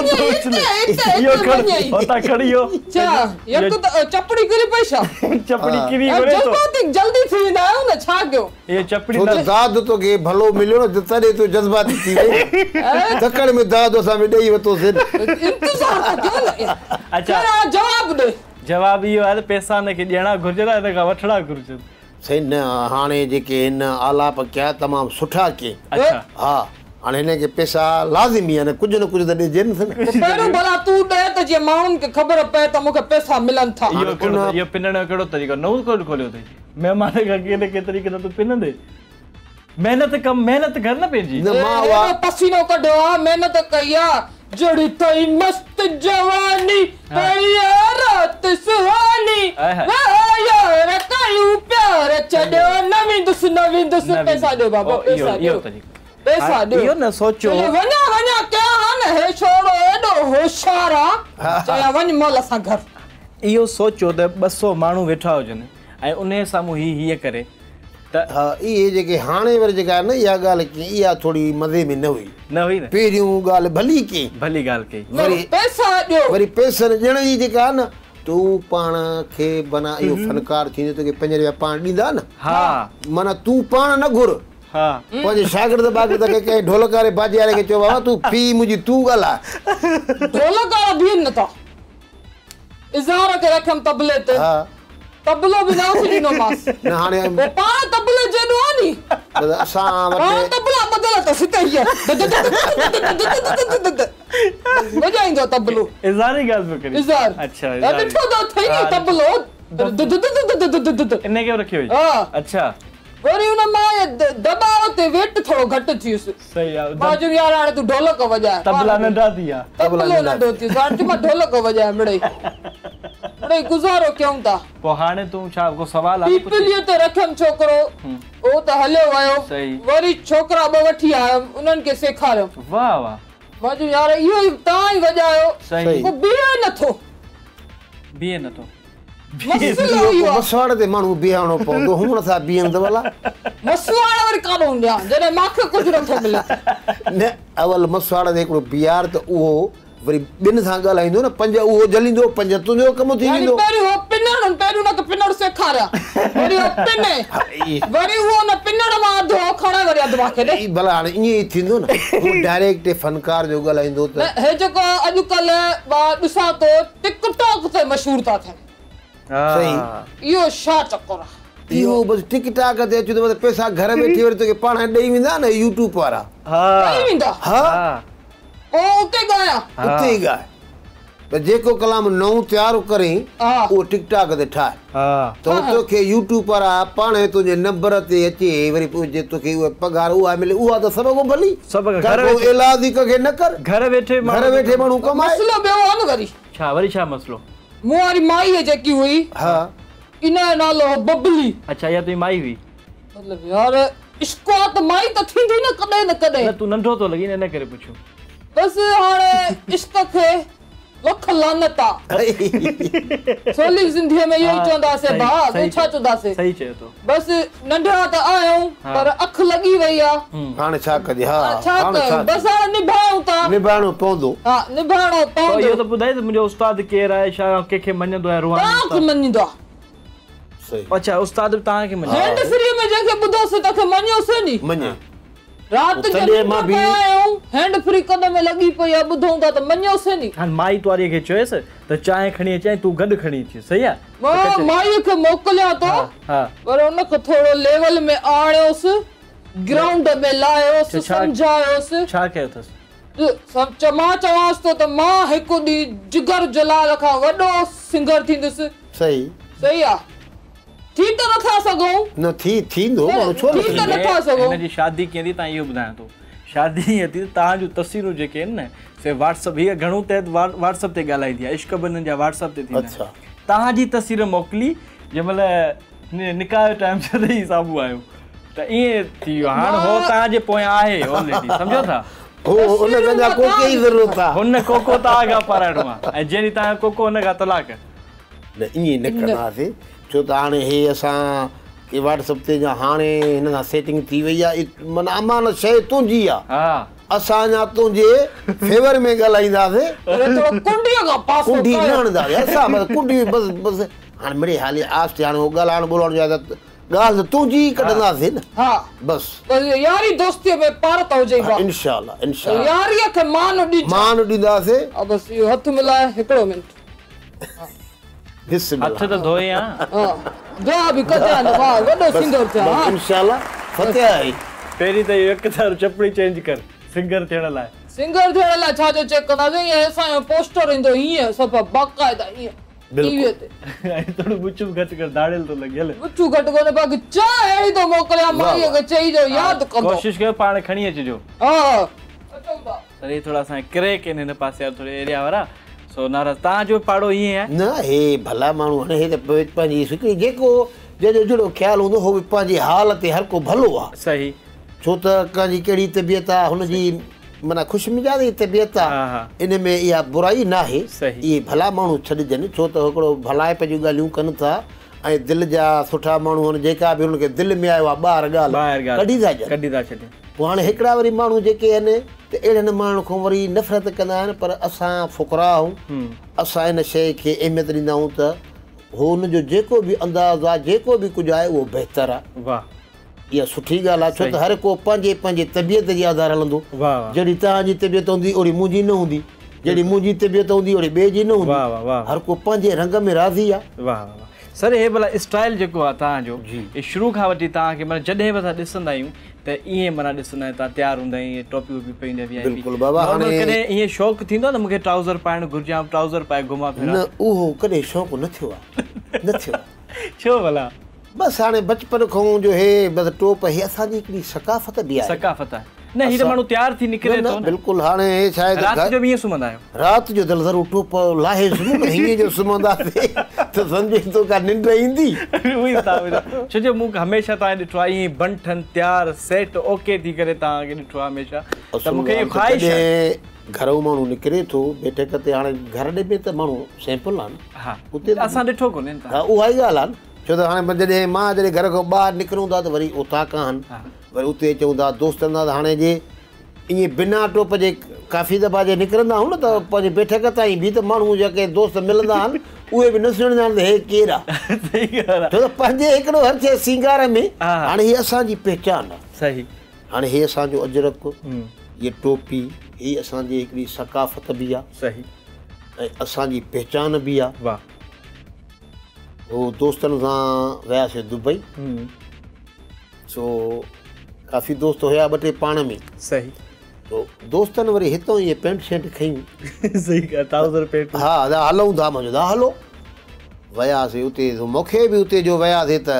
यो होता खड़ियो चा यक तो चपड़ी करी पैसा चपड़ी किरी करे तो जल्दी थी ना न छा कयो ये चपड़ी तो दाद तो के भलो मिलियो न तडे तो जज्बाती थी वई तकड़ में दाद असा में देई वतो से इंतजार कयो न अच्छा जवाब दे जवाब यो है पैसा न के देना घुरजरा न का वठड़ा घुरज सही न हाने जेके इन आलाप क्या तमाम सुठा के अच्छा हां हाणे हिन खे पैसा लाज़िमी आहे न कुझु न कुझु त ॾिजनि था न पहिरियों भला तूं ॾे त जीअं माण्हुनि खे ख़बर पए त मूंखे पैसा मिलनि था इहो पिनण जो कहिड़ो तरीक़ो नओं कोड खोलियो अथई महिमान खां कहिड़े के तरीक़े सां तूं पिनंदे महिनत कर न पंहिंजी पसीनो कढियो आहे महिनत कई आहे जड़ी तई मस्त जवानी रात सुहानी यार कयूं प्यार छॾियो नवीं दुस पैसा ॾियो बाबा पैसा ॾियो पैसा इहो न सोचो वञा क्या न हे छोरो एॾो होशियार आहे चया वञ मोल सां घर इहो सोचो त 200 माण्हू वेठा हुजनि ऐं उन साम्हूं हीअ करे त हा इहे जेके हाणे वरी जेका आहे न इहा ॻाल्हि की इहा थोरी मज़े में न हुई न पहिरियों ॻाल्हि भली ॻाल्हि कई वरी पैसा ॾियो वरी पैसनि ॾियण जी जेका आहे न तूं पाण खे बना इहो फनकार थींदो तोखे 5 रुपया पाण ॾींदा न हा माना तूं पाण न घुर हा पंहिंजे शागिर्द बागिर्द खे कंहिं ढोलक वारे बाजे वारे खे चयो बाबा तूं फी मुंहिंजी तूं ॻाल्हाए ढोलक वारा बीहनि नथा इज़हार खे रखियमि तबले ते तबलो बि न ॾिनोमांसि न हाणे पाण तबले जेॾो आहे नी असां पाण तबला ॿधल अथसि हिते हीअ वॼाईंदो तबलो इज़हार जी ॻाल्हि पियो करे इज़हार अच्छा ॾिठो त अथई नी तबलो इन खे रखियो हा अच्छा वरी हुन मां दबाव ते वेट थोरो घटि थियुसि सही आहे मां चयो यार हाणे तूं ढोलक वॼाए तबला नंढा थी विया तबलो नंढो थियो हाणे मां ढोलक वॼाए मिड़ई गुज़ारो कयूं था पोइ हाणे तूं छा को सवाल आहे पीपलीअ ते रखियमि छोकिरो उहो त हलियो वियो वरी छोकिरा ॿ वठी आयमि उन्हनि खे सेखारियमि वाह वाह मां चयो यार इहो ई तव्हां ई वॼायो सही पोइ बीहे नथो मसवाड़ ते माण्हू बीहणो पवंदो हुन सां बीहंदो भला मसवाड़ वरी काॾो ॾियां जॾहिं मूंखे कुझु नथो मिले न अवल मसवाड़ ते हिकिड़ो बीहार त उहो वरी ॿिनि सां ॻाल्हाईंदो न पंज उहो जलींदो पंज तुंहिंजो कमु थी वेंदो पहिरियों पिनण पहिरियों उनखे पिनण सेखारिया वरी पिने वरी उहो न पिनण मां अधो खणे वरी अधु मूंखे ॾे भला हाणे ईअं ई थींदो न उहो डायरेक्ट फनकार जो ॻाल्हाईंदो त हे जेको अॼुकल्ह मां ॾिसां थो टिकटॉक ते मशहूर था थियनि सही इहो छा चक्कर आहे इहो बस टिकटॉक ते अचो त पैसा घर वेठे वरी तोखे पाण ॾेई वेंदा न यूट्यूब वारा ॾेई वेंदा हा पोइ उते ॻाया उते ई ॻाए त जेको कलाम नओं तयारु करें उहो टिकटॉक ते ठाहे त तोखे यूट्यूब वारा पाण तुंहिंजे नंबर ते अचे वरी पोइ जे तोखे उहा पघार उहा मिले उहा त सभु भली सभु घर इलाज कंहिंखे न कर घर वेठे माण्हू कमाए मसलो ॿियो आहे न वरी छा मसलो मूं वारी माई जेकी हुई हा इन जो नालो बबली अच्छा इहा तुंहिंजी माई हुई मतलब यार इश्क़ त माई त थींदी न कॾहिं न कॾहिं तूं नंढो थो लॻी इन करे पुछियो बस हाणे इश्क़ खे लख लानत आहे सोली ज़िंदगीअ में इहो ई चवंदासीं भाउ तूं छा चवंदासीं सही चयो थो बस नंढा त आहियूं पर अख लॻी वई आहे हाणे छा कजे हा छा कयूं बस हाणे निभायूं था निभाइणो पवंदो हा निभाइणो पवंदो इहो त ॿुधाए त मुंहिंजो उस्ताद केरु आहे छा कंहिंखे मञंदो आहे रुहानी तव्हांखे मञींदो आहे सही अच्छा उस्ताद तव्हांखे मञे हैंड फ्री में जंहिंखे ॿुधोसीं तव्हांखे मञियोसीं नी मञे रात जो मां बि हैंड फ्री कदम में लॻी पई आहे ॿुधूं था त मञियोसीं नी हाणे माई तवारीअ खे चयोसि त चांहि खणी अचां तूं गॾु खणी अची सही आहे मां माईअ खे मोकिलियां थो पर उनखे थोरो लेवल में आणियोसि ग्राउंड में लायोसि सम्झायोसि छा कयो अथसि मां चवांसि थो त मां हिकु ॾींहुं जिगर जलाल खां वॾो सिंगर थींदुसि सही सही आहे थी त नथा सघूं न थींदो छो थी त नथा सघूं हिनजी शादी कीअं थी तव्हां इहो ॿुधायां थो शादी ईअं थी तव्हांजूं तस्वीरूं जेके आहिनि न से व्हाट्सअप हीअ घणो तहत व्हाट्सअप ते ॻाल्हाईंदी आहे इश्क बंधन जा व्हाट्सअप ते थींदा तव्हांजी तस्वीर मोकिली जंहिंमहिल निकाह जो टाइम छॾे ई साम्हूं आयो त ईअं थी वियो हाणे हो तव्हांजे पोयां आहे ऑलरेडी सम्झो था हुन कोको तव्हां खां पाराइणो आहे ऐं जहिड़ी तव्हांजो कोको हुन खां तलाक न ईअं न कंदासीं छो त हाणे हे असां की व्हाट्सअप ते हाणे हिन सां सेटिंग थी वई आहे माना अमानत शइ तुंहिंजी आहे असां अञा तुंहिंजे फेवर में ॻाल्हाईंदासीं कुंडी न हणंदासीं असां कुंडी बसि हाणे मिड़े हाली आस्ते हाणे ॻाल्हाइण ॿोलाइण जा त ॻाल्हि त तुंहिंजी कढंदासीं न बसि यारी दोस्तीअ में पारत हुजे इंशाअल्लाह इंशाअल्लाह यारीअ खे मान ॾींदासीं बसि इहो हथ मिलाए हिकिड़ो मिंट हथ त धोए दुआ बि कजां न मां वॾो सिंगर थिया इंशाअल्लाह फतेह आहे पहिरीं त हिकु दफ़ो चपड़ी चेंज कर सिंगर थियण लाइ छा जो चेक कंदासीं ईअं असांजो पोस्टर ईंदो हीअं सभु बाक़ाइदा हीअं टीवीअ ते थोरो बुचू घटि कर दाड़ियल थो लॻे हले बुचू घटि कोन्हे बाक़ी चाह अहिड़ी थो मोकिलियां माईअ खे चइजो यादि कंदो कोशिशि कयो पाण खणी अचिजो हा सही थोरा असांखे क्रैक आहिनि हिन पासे थोरे एरिया वारा सो नाराज़ तव्हांजो पाड़ो ईअं आहे न हे भला माण्हू हाणे हे त पंहिंजी हिकिड़ी जेको जंहिंजो जहिड़ो ख़्यालु हूंदो हो बि पंहिंजी हाल ते हर को भलो आहे सही छो त कंहिंजी कहिड़ी तबियत आहे हुनजी माना ख़ुशि मिजाज़ी तबियत आहे इन में इहा बुराई न आहे इहे भला माण्हू छॾिजनि छो त हिकिड़ो भलाइप जूं ॻाल्हियूं कनि था ऐं दिलि जा सुठा माण्हू आहिनि जेका बि हुनखे दिलि में आयो आहे ॿाहिरि ॻाल्हि कढी था छॾनि पोइ हाणे हिकिड़ा वरी माण्हू जेके आहिनि त अहिड़नि माण्हुनि खां वरी नफ़रत कंदा आहिनि पर असां फ़ुक़रा आहियूं असां इन शइ खे अहमियत ॾींदा आहियूं त हुनजो जेको बि अंदाज़ु आहे जेको बि कुझु आहे उहो बहितरु आहे वाह इहा सुठी ॻाल्हि आहे छो त हर को पंहिंजे पंहिंजे तबियत जे आधार हलंदो जहिड़ी तव्हांजी तबियत हूंदी ओड़ी मुंहिंजी न हूंदी जहिड़ी मुंहिंजी तबियत हूंदी ओड़ी ॿिए जी न हूंदी हर को पंहिंजे रंग में राज़ी आहे सर हे भला स्टाइल जेको आहे तव्हांजो शुरू खां वठी तव्हांखे माना जॾहिं बि असां ॾिसंदा आहियूं त ईअं माना ॾिसंदा आहियूं तव्हां तयारु हूंदा आहियूं टोपी वोपी पाईंदा बिल्कुलु बाबा कॾहिं ईअं शौक़ु थींदो आहे न मूंखे ट्राउज़र पाइणु घुरिजे ट्राउज़र पाए घुमां फिरां न उहो कॾहिं शौक़ु न थियो आहे न थियो आहे छो भला बसि हाणे बचपन खां जो हे बसि टोप हे असांजी हिकिड़ी सकाफ़त बि आहे सकाफ़त आहे न हीअ त माण्हू तयारु थी निकिरे थो बिल्कुलु हाणे हे छा राति जो बि ईअं सुम्हंदा आहियो राति जो दिलि ज़रूरु टोप लाहे सुम्हूं हीअं जो सुम्हंदासीं त सम्झे थो का निंड ईंदी छो जो मूंखे हमेशह तव्हां ॾिठो आहे ईअं बन ठन तयारु सेट ओके थी करे तव्हांखे ॾिठो आहे हमेशह त मूंखे इहो ख़्वाहिश आहे घर माण्हू निकिरे थो बैठक ते हाणे घर ॾे में त माण्हू सैंपल आहे न हा उते असां ॾिठो कोन्हे हा उहा ई ॻाल्हि आहे न छो त हाणे जॾहिं मां जॾहिं घर खां ॿाहिरि निकिरूं था त वरी उतां कान वरी उते चऊं था दोस्तनि सां हाणे जे ईअं बिना टोप जे काफ़ी दफ़ा जे निकिरंदा आहियूं न त पंहिंजे बैठक ताईं बि त माण्हू जेके दोस्त मिलंदा आहिनि उहे बि न सुञाणंदा आहिनि त हे केरु आहे छो त पंहिंजे हिकिड़ो हर शइ सींगार में हाणे हीअ असांजी पहचान आहे सही हाणे हे असांजो अजरक हीअ टोपी हीअ असांजी हिकिड़ी सकाफ़त बि आहे सही ऐं असांजी पहचान बि आहे वाह वो दोस्तनि सां वियासीं दुबई सो काफ़ी दोस्त हुया ॿ टे पाण में सही तो दोस्तनि वरी हितां इहे पैंट शर्ट खयूं सही ट्राउज़र पैंट हा हलूं था मुंहिंजो दा हलो वियासीं उते मूंखे बि उते जो वियासीं त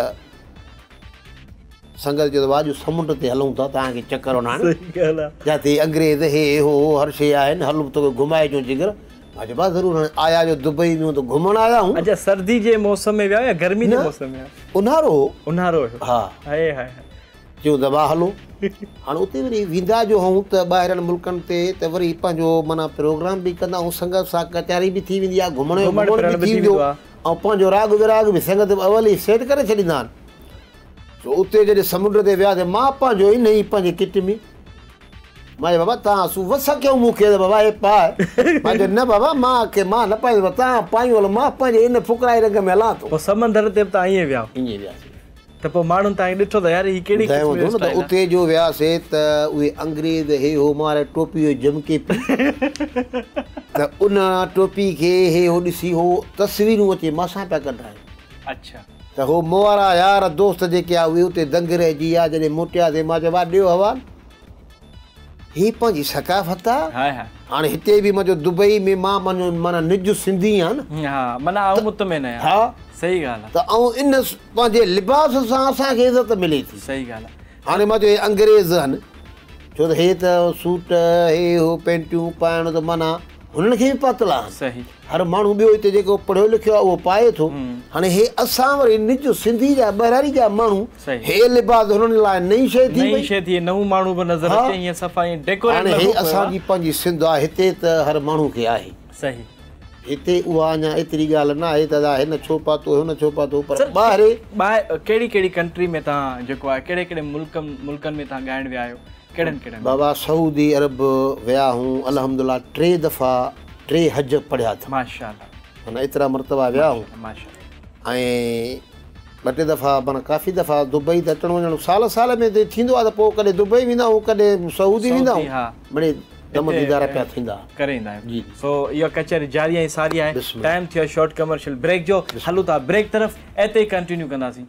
संगत जो वाजू समुंड ते हलूं था तव्हांखे चकर वञाण जिते अंग्रेज़ हे हो हर शइ आहिनि हलूं तोखे घुमाए अचूं जिगर मां चयो ज़रूरु आया जो दुबई में त घुमण आया आहियूं अच्छा सर्दी जे मौसम में विया या गर्मी जे मौसम में ऊन्हारो हा हाय चयूं दबा हलो हाणे उते वरी वेंदा जो हूं त ॿाहिरनि मुल्कनि ते त वरी पंहिंजो माना प्रोग्राम बि कंदा आहियूं संगत सां कचारी बि थी वेंदी आहे घुमण जो बि थी वेंदो ऐं पंहिंजो राग विराग बि संगत अवल ई सेट करे छॾींदा आहिनि सो उते जॾहिं समुंड ते वियासीं मां पंहिंजो इन ई पंहिंजे किट में मां चयो बाबा तव्हां वस कयो मूंखे त बाबा हे पाए मां चयो न बाबा मां न पाईंदो तव्हां पायूं हलो मां पंहिंजे इन फुकराए रंग में हलां थो पोइ समंदर ते बि तव्हां ईअं विया वियासीं त पोइ माण्हुनि तव्हांखे ॾिठो त यार हीअ कहिड़ी त उते जो वियासीं त उहे अंग्रेज़ हे हो मारे टोपी जमके पई त उन टोपी खे हे हो ॾिसी हो तस्वीरूं अचे मासां पिया कढाइनि अच्छा त हो मोवारा यार दोस्त जेके आहे उहे उते दंग रहिजी आहे जॾहिं मोटियासीं मां चयो ॾियो हवा ही पंहिंजी सकाफ़त आहे हाणे हिते बि मुंहिंजो दुबई में मां माना निज सिंधी आहे न हा सही ॻाल्हि आहे त ऐं इन पंहिंजे लिबास सां असांखे इज़त मिले थी सही ॻाल्हि आहे हाणे मां चयो अंग्रेज़ आहिनि छो त हे त सूट हे हो पैंटियूं पाइण त माना हुननि खे बि पातला आहिनि सही हर माण्हू ॿियो हिते जेको पढ़ियो लिखियो आहे उहो पाए थो हाणे हे असां वरी निज सिंधी जा ॿाहिरारी जा माण्हू हे लिबास हुननि लाइ नई शइ थी नऊं माण्हू बि नज़र अचे ईअं सफ़ाई डेकोरेट हाणे हे असांजी पंहिंजी सिंध आहे हिते त हर माण्हू खे आहे सही हिते उहा अञा एतिरी ॻाल्हि न आहे त हिन छो पातो हुन छो पातो पर ॿाहिरि कहिड़ी कहिड़ी कंट्री में तव्हां जेको आहे कहिड़े कहिड़े मुल्कनि में तव्हां ॻाइण विया आहियो कहिड़े बाबा सऊदी अरब विया हूं अल्हम्दुलिल्लाह 3 दफ़ा 3 हज पढ़िया था माशाअल्लाह माना एतिरा मरतबा विया हूं माशाअल्लाह ऐं 2-3 दफ़ा माना काफ़ी दफ़ा दुबई त अचणु वञणु साल में थींदो आहे त पोइ कॾहिं दुबई वेंदा आहियूं कॾहिं सऊदी वेंदा आहियूं मिड़े दम दीदार पिया थींदा करे ईंदा आहियूं सो इहा कचहरी जारी ऐं सारी आहे टाइम थियो शॉर्ट कमर्शियल ब्रेक जो हलूं था ब्रेक तरफ़ ऐते ई कंटिन्यू कंदासीं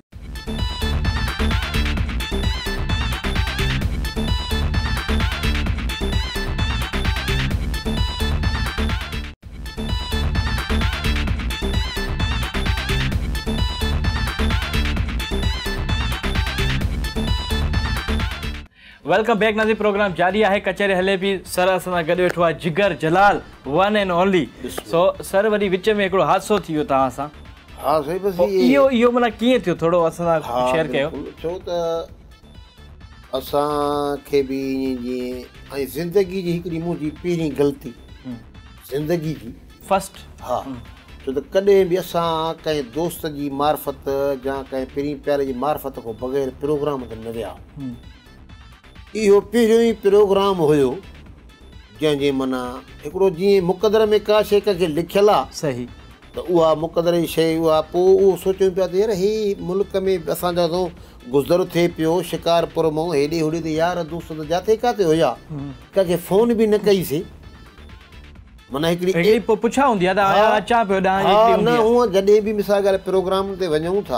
वेलकम बैक नाज़रीन प्रोग्राम जारी है कचहरी हले भी सर असां गॾु वेठो आहे Jigar Jalal one and only so sir वरी विच में हिकिड़ो हादसो थी वियो तव्हां सां हा सही बस इहो माना कीअं थियो थोरो असां सां शेयर कयो छो त असांखे बि जीअं ऐं ज़िंदगी जी हिकिड़ी मुंहिंजी पहिरीं ग़लती ज़िंदगी जी फस्ट हा छो त कॾहिं बि असां कंहिं दोस्त जी मार्फत या कंहिं पहिरीं प्यारे जी मार्फत खां बग़ैर प्रोग्राम ते न विया इहो पहिरियों ई प्रोग्राम हुयो जंहिंजे माना हिकिड़ो जीअं मुक़दर में का शइ कंहिंखे लिखियलु आहे सही त उहा मुक़दर जी शइ उहा पोइ उहो सोचियूं पिया त यार हीअ मुल्क में असांजा तो गुज़र थिए पियो शिकारपुर मां हेॾे होॾे त यार दोस्त त जिते किथे हुया कंहिंखे फ़ोन बि न कईसीं माना हिकिड़ी पुछा हूंदी आहे त अचां पियो ॾांहुं न हूअं जॾहिं बि मिसाल ॻाल्हि प्रोग्राम ते वञूं था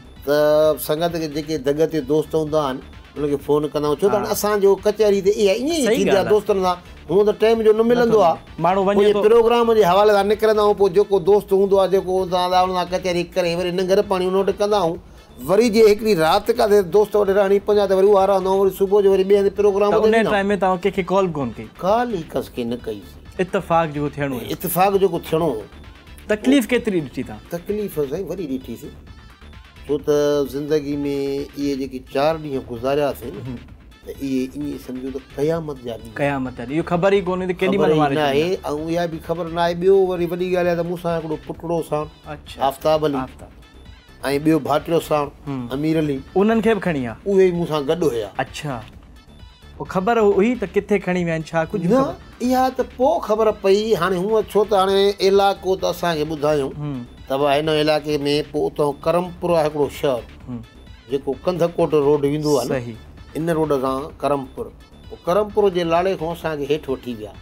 त संगत खे जेके दग ते दोस्त हूंदा आहिनि उनखे फ़ोन कंदा आहियूं छो त असांजो कचहरी ते इहा ईअं ई थींदी आहे दोस्तनि सां हूअं त टाइम जो न मिलंदो आहे माण्हू वञे प्रोग्राम जे हवाले सां निकिरंदा आहियूं पोइ जेको दोस्त हूंदो आहे जेको हुन सां कचहरी करे वरी निंगर पाणी नोट कंदा आहियूं वरी जे हिकिड़ी राति काथे दोस्त वटि रहणी पंजा त वरी उहा रहंदा आहियूं वरी सुबुह जो वरी ॿिए हंधि प्रोग्राम उन टाइम में तव्हां कंहिंखे कॉल कोन कई ॻाल्हि ई कस के न कई इत्तेफ़ाक़ जेको थियणो इत्तेफ़ाक़ जेको थियणो तकलीफ़ केतिरी ॾिठी तव्हां तकलीफ़ साईं वरी ॾिठीसीं छो त ज़िंदगी में इहे जेके 4 ॾींहं गुज़ारियासीं त इहे ईअं सम्झो त क़यामत जा ॾींहं इहो ख़बर ई कोन्हे त केॾी महिल न आहे ऐं इहा बि ख़बर न आहे ॿियो वरी वॾी ॻाल्हि आहे त मूंसां हिकिड़ो पुटड़ो साण आफ़ताब अली ऐं ॿियो भाटियो साण अमीर अली उन्हनि खे बि खणी आहे उहे मूंसां गॾु हुया अच्छा पोइ ख़बर हुई त किथे खणी विया आहिनि छा कुझु न इहा त पोइ ख़बर पई हाणे हूअं छो त हाणे इलाइक़ो त असांखे ॿुधायूं त भाई हिन इलाइक़े में पोइ उतां करमपुर आहे हिकिड़ो शहर जेको कंधकोट रोड वेंदो आहे सही इन रोड सां करमपुर पोइ करमपुर जे लाड़े खां असांखे हेठि वठी विया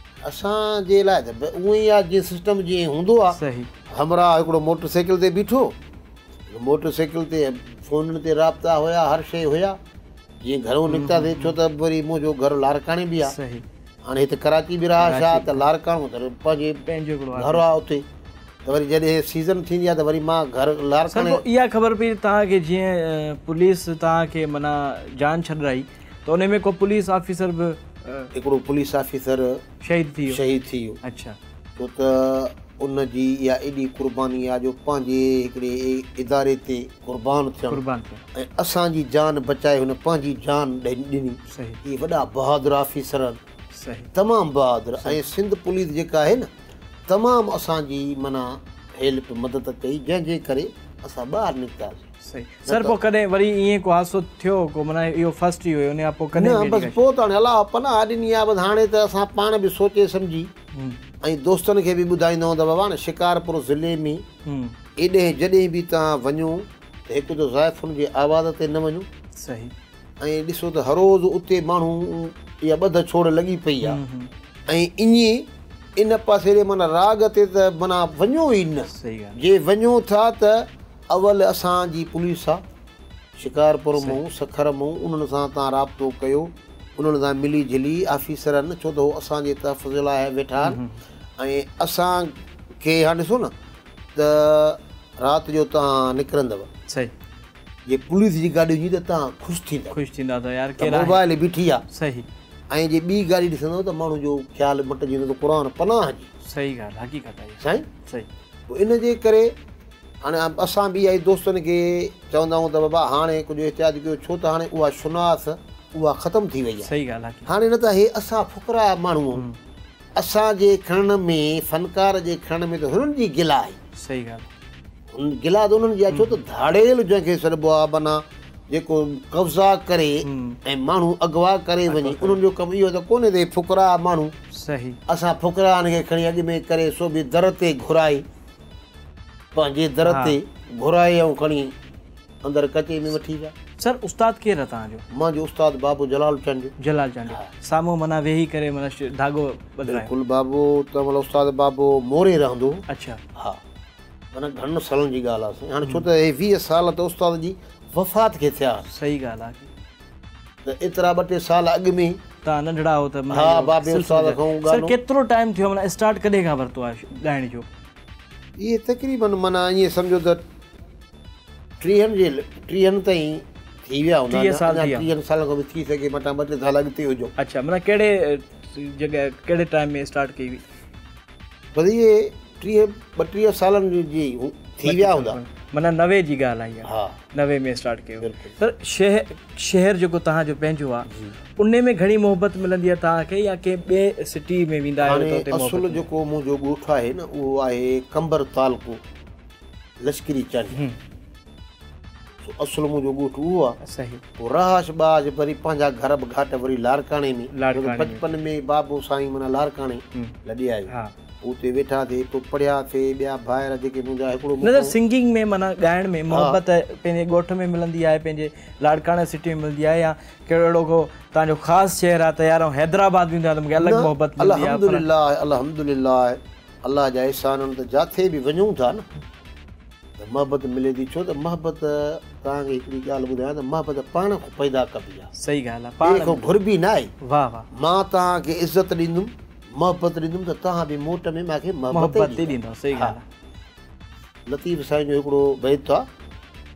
असांजे लाइ त उअं ई आहे जीअं सिस्टम जीअं हूंदो आहे सही हमरा हिकिड़ो मोटर साइकिल ते बीठो मोटर साइकिल ते फ़ोन ते राब्ता हुया हर शइ हुया जीअं घरों निकितासीं छो त वरी मुंहिंजो घर लारकाणे बि आहे सही हाणे हिते कराची बि रहा छा त लारकाणो त पंहिंजो घर आहे उते त वरी जॾहिं सीज़न थींदी आहे त वरी मां घर लारकाणे इहा ख़बर पई तव्हांखे जीअं पुलिस तव्हांखे माना जान छॾाई त उन में को पुलिस ऑफिसर बि हिकिड़ो पुलिस ऑफिसर शहीद थी वियो अच्छा छो त उन जी इहा एॾी कुर्बानी आहे जो पंहिंजे हिकिड़े इदारे ते कुर्बान थियणु ऐं असांजी जान बचाए हुन पंहिंजी जान ॾिनी इहे वॾा बहादुर ऑफिसर आहिनि तमामु बहादुर ऐं सिंध पुलिस जेका आहे न तमामु असांजी माना हेल्प मदद कई जंहिंजे करे असां ॿाहिरि निकितासीं सर पोइ कॾहिं वरी ईअं को हादसो थियो को माना इहो फस्ट ई हुयो उन खां पोइ कॾहिं बसि पोइ त हाणे अलाह पनाह ॾिनी आहे बसि हाणे त असां पाण बि सोचे सम्झी ऐं दोस्तनि खे बि ॿुधाईंदा आहियूं त बाबा न शिकारपुर ज़िले में एॾे जॾहिं बि तव्हां वञो त हिकु त ज़ाइफ़ुनि जे आवाज़ ते न वञो सही ऐं ॾिसो त हर रोज़ उते माण्हू इहा ॿध छोड़ लॻी पई आहे ऐं ईअं इन पासे माना राग ते त माना वञो ई न जे वञो था त अवल असांजी पुलिस आहे शिकारपुर मां सखर मां उन्हनि सां तव्हां राब्तो कयो उन्हनि सां मिली झुली ऑफिसर आहिनि छो त उहो असांजे तहफ़ुज़ लाइ वेठा आहिनि ऐं असांखे हाणे ॾिसो न त राति जो तव्हां निकिरंदव सही जे पुलिस जी गाॾी हुई त तव्हां ख़ुशि थींदा त यार मोबाइल बीठी आहे सही ऐं जे ॿी गाॾी ॾिसंदव त माण्हू जो ख़्यालु मटिजी वेंदो त क़ुर पनाह जी सही ॻाल्हि हक़ीक़त आहे साईं सही पोइ इन जे करे हाणे असां बि इहा दोस्तनि खे चवंदा आहियूं त बाबा हाणे कुझु एहतियात कयो छो त हाणे उहा शुनास उहा ख़तमु थी वई आहे सही ॻाल्हि आहे हाणे न त हे असां फुकरा माण्हू असांजे खणण में फ़नकार जे खणण में त हुननि जी गिला आहे सही ॻाल्हि गिला त उन्हनि जी आहे छो त धाड़ेल जंहिंखे सॾिबो आहे माना जेको कब्ज़ा करे ऐं माण्हू अगवा करे वञे उन्हनि जो कमु इहो त कोन्हे त फुकरा माण्हू सही असां फुकरानि खे खणी अॻु में करे सो बि दर ते घुराए पंहिंजे दर ते घुराए ऐं खणी अंदरि कचे में वठी विया सर उस्ताद केरु आहे तव्हांजो मुंहिंजो उस्ताद बाबू जलाल चंद साम्हूं माना वेही करे माना धागो बिल्कुलु बाबू त मतिलबु उस्ताद बाबू मोरे रहंदो अच्छा हा माना घणनि सालनि जी ॻाल्हि आहे हाणे छो त 20 साल त उस्ताद जी वफ़ात खे थिया सही ॻाल्हि आहे त एतिरा 2-3 साल अॻु में तव्हां नंढड़ा हो त हा बाबे उस्ताद खां सर केतिरो टाइम थियो माना स्टार्ट कॾहिं खां वरितो आहे ॻाइण जो इहे तक़रीबन माना ईअं सम्झो त 30 ताईं थी विया हूंदा 30 साल खां बि थी सघे मटां 2-3 साल अॻिते हुजो अच्छा माना कहिड़े जॻह कहिड़े टाइम में स्टार्ट कई हुई वरी इहे 32 सालनि जी थी विया हूंदा माना 90 जी ॻाल्हि आई आहे हा 90 में स्टार्ट कयो सर शहर जेको तव्हांजो पंहिंजो आहे उन में घणी मोहबत मिलंदी आहे तव्हांखे या कंहिं ॿिए सिटी में वेंदा आहियो असुल जेको मुंहिंजो ॻोठु आहे न उहो आहे कंबर तालको लश्करी चंड असुल मुंहिंजो ॻोठु उहो आहे सही पोइ रहाश बाज वरी पंहिंजा घर घाट वरी लारकाणे में बचपन में बाबू साईं माना लारकाणे लॾे आयो उते वेठा थे पोइ पढ़ियासीं ॿिया भाइर जेके मुंहिंजा हिकिड़ो नज़र सिंगिंग में माना ॻाइण में मोहबत पंहिंजे ॻोठ में मिलंदी आहे पंहिंजे लाड़काणे सिटी में मिलंदी आहे या कहिड़ो अहिड़ो को तव्हांजो ख़ासि शहर आहे त यार हैदराबाद वेंदो आहे त मूंखे अलॻि मोहबत मिलंदी आहे अल्हम्दुलिल्लाह अल्हम्दुलिल्लाह अल्लाह जा एहसान आहिनि त जिथे बि वञूं था न त मोहबत मिले थी छो त मोहबत तव्हांखे हिकिड़ी ॻाल्हि ॿुधायां त मोहबत पाण खां पैदा कबी आहे सही ॻाल्हि आहे पाण खां घुरबी न आहे वाह वाह मां तव्हांखे इज़त ॾींदुमि मोहबत ॾींदुमि त तव्हां बि मोट में मूंखे मोहबत ॾींदो सही ॻाल्हि आहे लतीफ़ साईं जो हिकिड़ो बैत आहे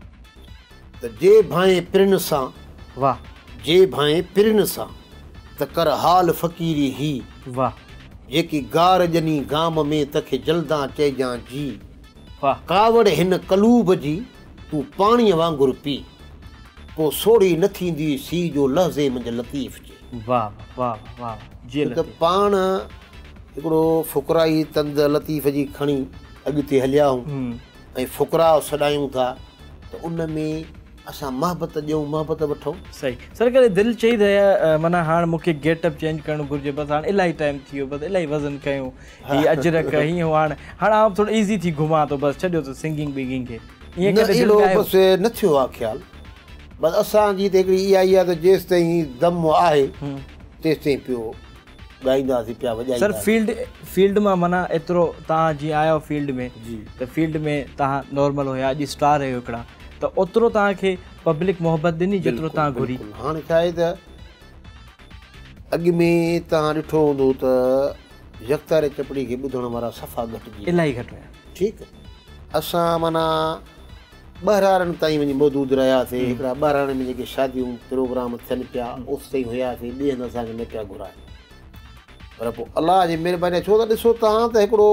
त जे भाए पिरन सां वाह जे भाए पिरन सां त कर हाल फ़क़ीरी ही वाह जेकी गार ॼनी गाम में तखे जल्दा चइजां जी वाह कावड़ हिन कलूब जी तूं पाणीअ वांगुरु पी पोइ सोढ़ी न थींदी सी जो लहज़े मुंहिंजे लतीफ़ जे वाह वाह वाह जी त पाण हिकिड़ो फ़ुकराई तंद लतीफ़ जी खणी अॻिते हलिया आहियूं ऐं फ़ुकरा सॾायूं था त उन में असां मोहबत ॾियूं मोहबत वठूं सही सर करे दिलि चई रहिया माना हाणे मूंखे गेटअप चेंज करणु घुरिजे बसि हाणे इलाही टाइम थी वियो बसि इलाही वज़न कयूं हीअ अजरक हीअं हाणे आउं थोरो ईज़ी थी घुमां थो बसि छॾियो त सिंगिंग बिंगिंग खे ईअं अहिड़ो बसि न थियो आहे ख़्यालु बसि असांजी त हिकिड़ी इहा ई आहे त जेसि ताईं दम आहे तेसि ताईं पियो ॻाईंदासीं पिया वॼाईंदासीं सर फील्ड मां माना एतिरो तव्हां जीअं आया फील्ड में त फील्ड में तव्हां नॉर्मल हुया अॼु स्टार आहियो हिकिड़ा त ओतिरो तव्हांखे पब्लिक मोहबत ॾिनी जेतिरो तव्हां घुरी हाणे छा आहे त अॻु में तव्हां ॾिठो हूंदो त यकतारे चपड़ी खे ॿुधण वारा सफ़ा घटिजी इलाही घटि हुया ठीकु असां माना ॿाहिराणनि ताईं वञी मौजूदु रहियासीं हिकिड़ा ॿाहिराणे में जेके शादियूं प्रोग्राम थियनि पिया उस ताईं हुयासीं ॿिए हंधि असांखे न पिया घुराए पर पोइ अलाह जी महिरबानी छो त ॾिसो तव्हां त हिकिड़ो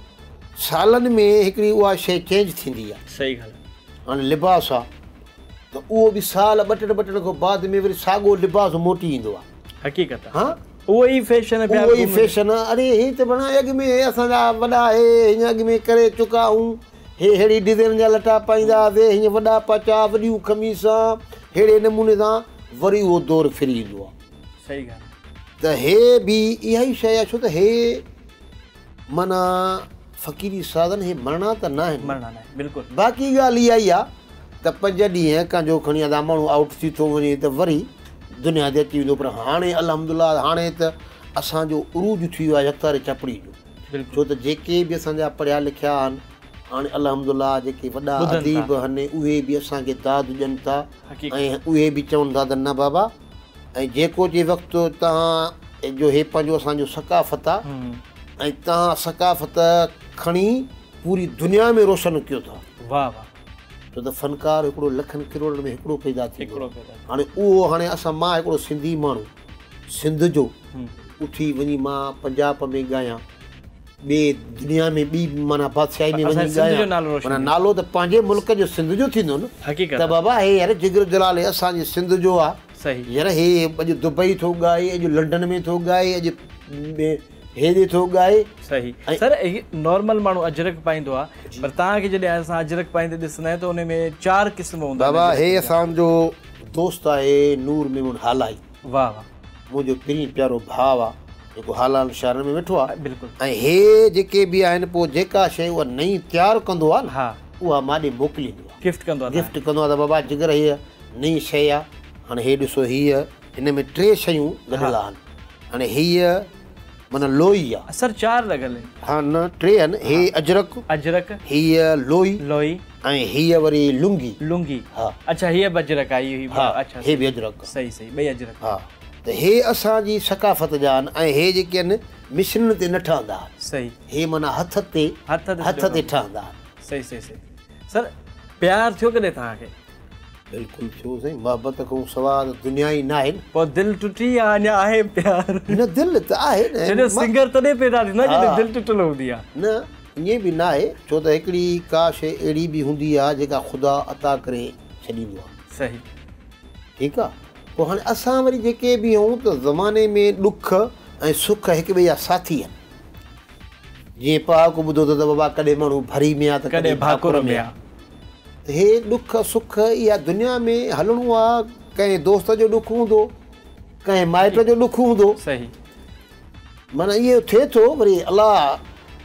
सालनि में हिकिड़ी उहा शइ चेंज थींदी आहे सही ॻाल्हि हाणे लिबास आहे त उहो बि साल ॿ टे खां बाद में वरी साॻियो लिबास मोटी ईंदो आहे हक़ीक़त हा उहो ई फैशन उहो ई फैशन अरे हे त माना अॻु में असांजा वॾा हे हीअं अॻु में करे चुका आहियूं हे अहिड़ी डिज़ाइन जा लटा पाईंदा हुआसीं हीअं वॾा पचा वॾियूं ख़मीसां अहिड़े नमूने सां वरी उहो दौरु फिरी ईंदो आहे सही ॻाल्हि त हे बि इहा ई शइ आहे छो त हे माना फ़क़ीरी साधन हे मरणा त न आहिनि मरणा न आहे बिल्कुलु बाक़ी ॻाल्हि इहा ई आहे त 5 ॾींहं कंहिंजो खणी आंदा माण्हू आउट थी थो वञे त वरी दुनिया ते अची वेंदो पर हाणे अल्हम्दुलिल्लाह हाणे त असांजो उरूज थी वियो आहे यकतारे चपड़ी जो छो त जेके बि असांजा पढ़िया लिखिया आहिनि हाणे अल्हम्दुलिल्लाह जेके वॾा अदीब आहिनि उहे बि असांखे दाद ॾियनि था ऐं उहे बि चवनि था त न बाबा ऐं जेको जे वक़्तु तव्हां जो हे पंहिंजो असांजो सकाफ़त आहे ऐं तव्हां सकाफ़त खणी पूरी दुनिया में रोशन कयो था वाह वाह छो त फ़नकार हिकिड़ो लखनि किरोड़नि में हिकिड़ो पैदा थींदो हाणे उहो हाणे असां मां हिकिड़ो सिंधी माण्हू सिंध जो उथी वञी मां पंजाब में ॻायां ॿिए दुनिया में ॿी माना बादशाही में वञी ॻायां माना नालो त पंहिंजे मुल्क जो सिंध जो थींदो न त बाबा हे यार जिगर जलाल असांजे सिंध जो आहे सही यार हे अॼु दुबई थो ॻाए अॼु लंडन में थो ॻाए अॼु हेॾे थो ॻाए सही सर नॉर्मल माण्हू अजरक पाईंदो आहे पर तव्हांखे जॾहिं असां अजरक पाईंदे ॾिसंदा आहियूं त उन में 4 क़िस्म हूंदा बाबा हे असांजो दोस्त आहे नूर मेमून हालाई वाह वाह मुंहिंजो पहिरीं प्यारो भाउ आहे जेको हालाल शहर में वेठो आहे बिल्कुलु ऐं हे जेके बि आहिनि पोइ जेका शइ उहा नई तयारु कंदो आहे न हा उहा मां ॾे मोकिलींदो आहे गिफ्ट कंदो आहे त बाबा जिगर हीअ नई शइ आहे हाणे हे ॾिसो हीअ हिन में 3 शयूं गॾियल आहिनि हाणे हीअ माना लोई आहे सर 4 लॻल आहिनि हा न 3 आहिनि हे अजरक हीअ लोई ऐं हीअ वरी लुंगी हा अच्छा हीअ बि अजरक आहे अच्छा हे बि अजरक सही ॿई अजरक हा त हे असांजी सकाफ़त जा आहिनि ऐं हे जेके आहिनि मिशिन ते न ठहंदा आहिनि सही हे माना हथ ते ठहंदा आहिनि सही सर प्यार थियो कॾहिं तव्हांखे बिल्कुलु थियो साईं मोहबत खां सवाइ दुनिया ई न आहे पोइ दिलि टुटी या अञा आहे प्यार न दिलि त आहे न सिंगर तॾहिं पैदा थींदो आहे जॾहिं दिलि टुटल हूंदी आहे न ईअं बि न आहे छो त हिकिड़ी का शइ अहिड़ी बि हूंदी आहे जेका ख़ुदा अता करे छॾींदो आहे सही ठीकु आहे पोइ हाणे असां वरी जेके बि आहियूं त ज़माने में ॾुख ऐं सुख हिक ॿिए जा साथी आहिनि जीअं पाक ॿुधो त बाबा कॾहिं माण्हू भरी में आहे त कॾहिं भाकुर में आहे त हे ॾुख सुख इहा दुनिया में हलणो आहे कंहिं दोस्त जो ॾुख हूंदो कंहिं माइट जो ॾुख हूंदो सही माना इहो थिए थो वरी अलाह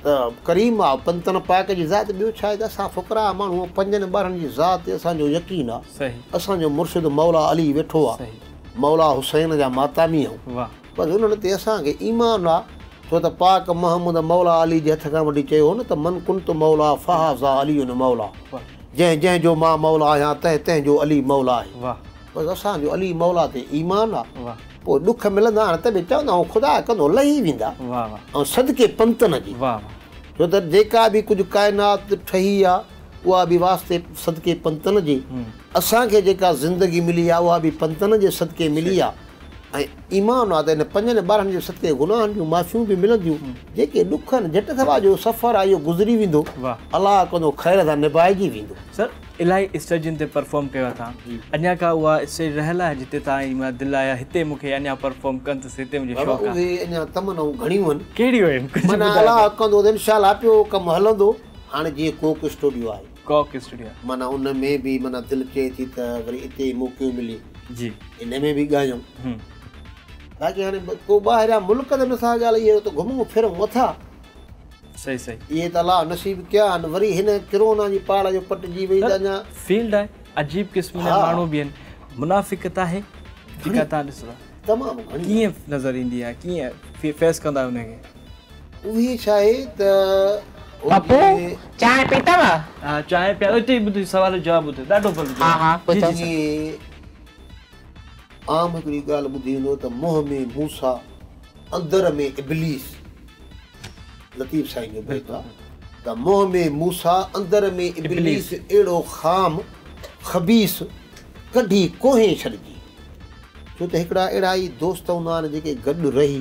करीम आहे पंतन पाक जी ज़ात ॿियो छा आहे त असां फ़ुकरा माण्हू 5 ॿारनि जी ज़ात ते असांजो यकीन आहे असांजो मुर्शिद मौला अली वेठो आहे मौला हुसैन जा मातामी आहियूं बसि उन्हनि ते असांखे ईमान आहे छो त पाक मोहम्मद मौला अली जे हथ खां वठी चयो न त मन कुंत मौला फहाज़ा अली मौला जंहिंजो मां मौला आहियां तंहिंजो अली मौला आहे बसि असांजो अली मौला ते ईमान आहे पोइ ॾुख मिलंदा हाणे त बि चवंदा आहियूं ख़ुदा कंदो लही वेंदा ऐं सदके पंतन जी छो त जेका बि कुझु काइनात ठही आहे उहा बि वास्ते सदके पंतन जी असांखे जेका ज़िंदगी मिली आहे उहा बि पंतन जे सदके मिली आहे ऐं ईमान आहे त हिन 5 ॿारनि जे सदके गुनाहनि जूं माफ़ियूं बि मिलंदियूं जेके ॾुखनि झटि थवा जो सफ़र आहे इहो गुज़री वेंदो अलाह कंदो ख़ैर सां निभाइजी वेंदो सर इलाही स्टेजनि ते परफॉर्म कयो तव्हां अञा का उहा स्टेज रहियल आहे जिते तव्हां दिलि आहे हिते मूंखे अञा परफॉर्म कंदुसि हिते मुंहिंजो शौक़ु आहे उहे अञा तमनाऊं घणियूं आहिनि कहिड़ियूं आहिनि माना अलाह कंदो त इंशाअल्लाह पियो कमु हलंदो हाणे जीअं कोक स्टूडियो आहे कोक स्टूडियो माना उन में बि माना दिलि चए थी त वरी हिते मौक़ो मिली जी इन में बि ॻायूं बाक़ी हाणे को ॿाहिरियां मुल्क ते नथा ॻाल्हाइए त घुमूं फिरूं मथां सही सही इहे त अलाह नसीब कया आहिनि वरी हिन कोरोना जी पाड़ जो पटिजी वई त अञा फील्ड आहे अजीब क़िस्म जा माण्हू बि आहिनि मुनाफ़िक़त आहे जेका तव्हां ॾिसो तमामु घणी कीअं नज़र ईंदी आहे कीअं फेस कंदा हुनखे उहे छा आहे त पप्पू चांहि पीतव हा चांहि पिया उते ॿुधी सुवाल जवाबु ॿुधो ॾाढो भलो आम हिकिड़ी ॻाल्हि ॿुधी हूंदो त मुंहं में मूसा अंदर में इब्लीस लतीफ़ साईं जो बैत आहे त मुंहं में मूसा अंदर में इब्लीस अहिड़ो ख़ाम ख़बीस कढी कोहे छॾिजी छो त हिकिड़ा अहिड़ा ई दोस्त हूंदा आहिनि जेके गॾु रही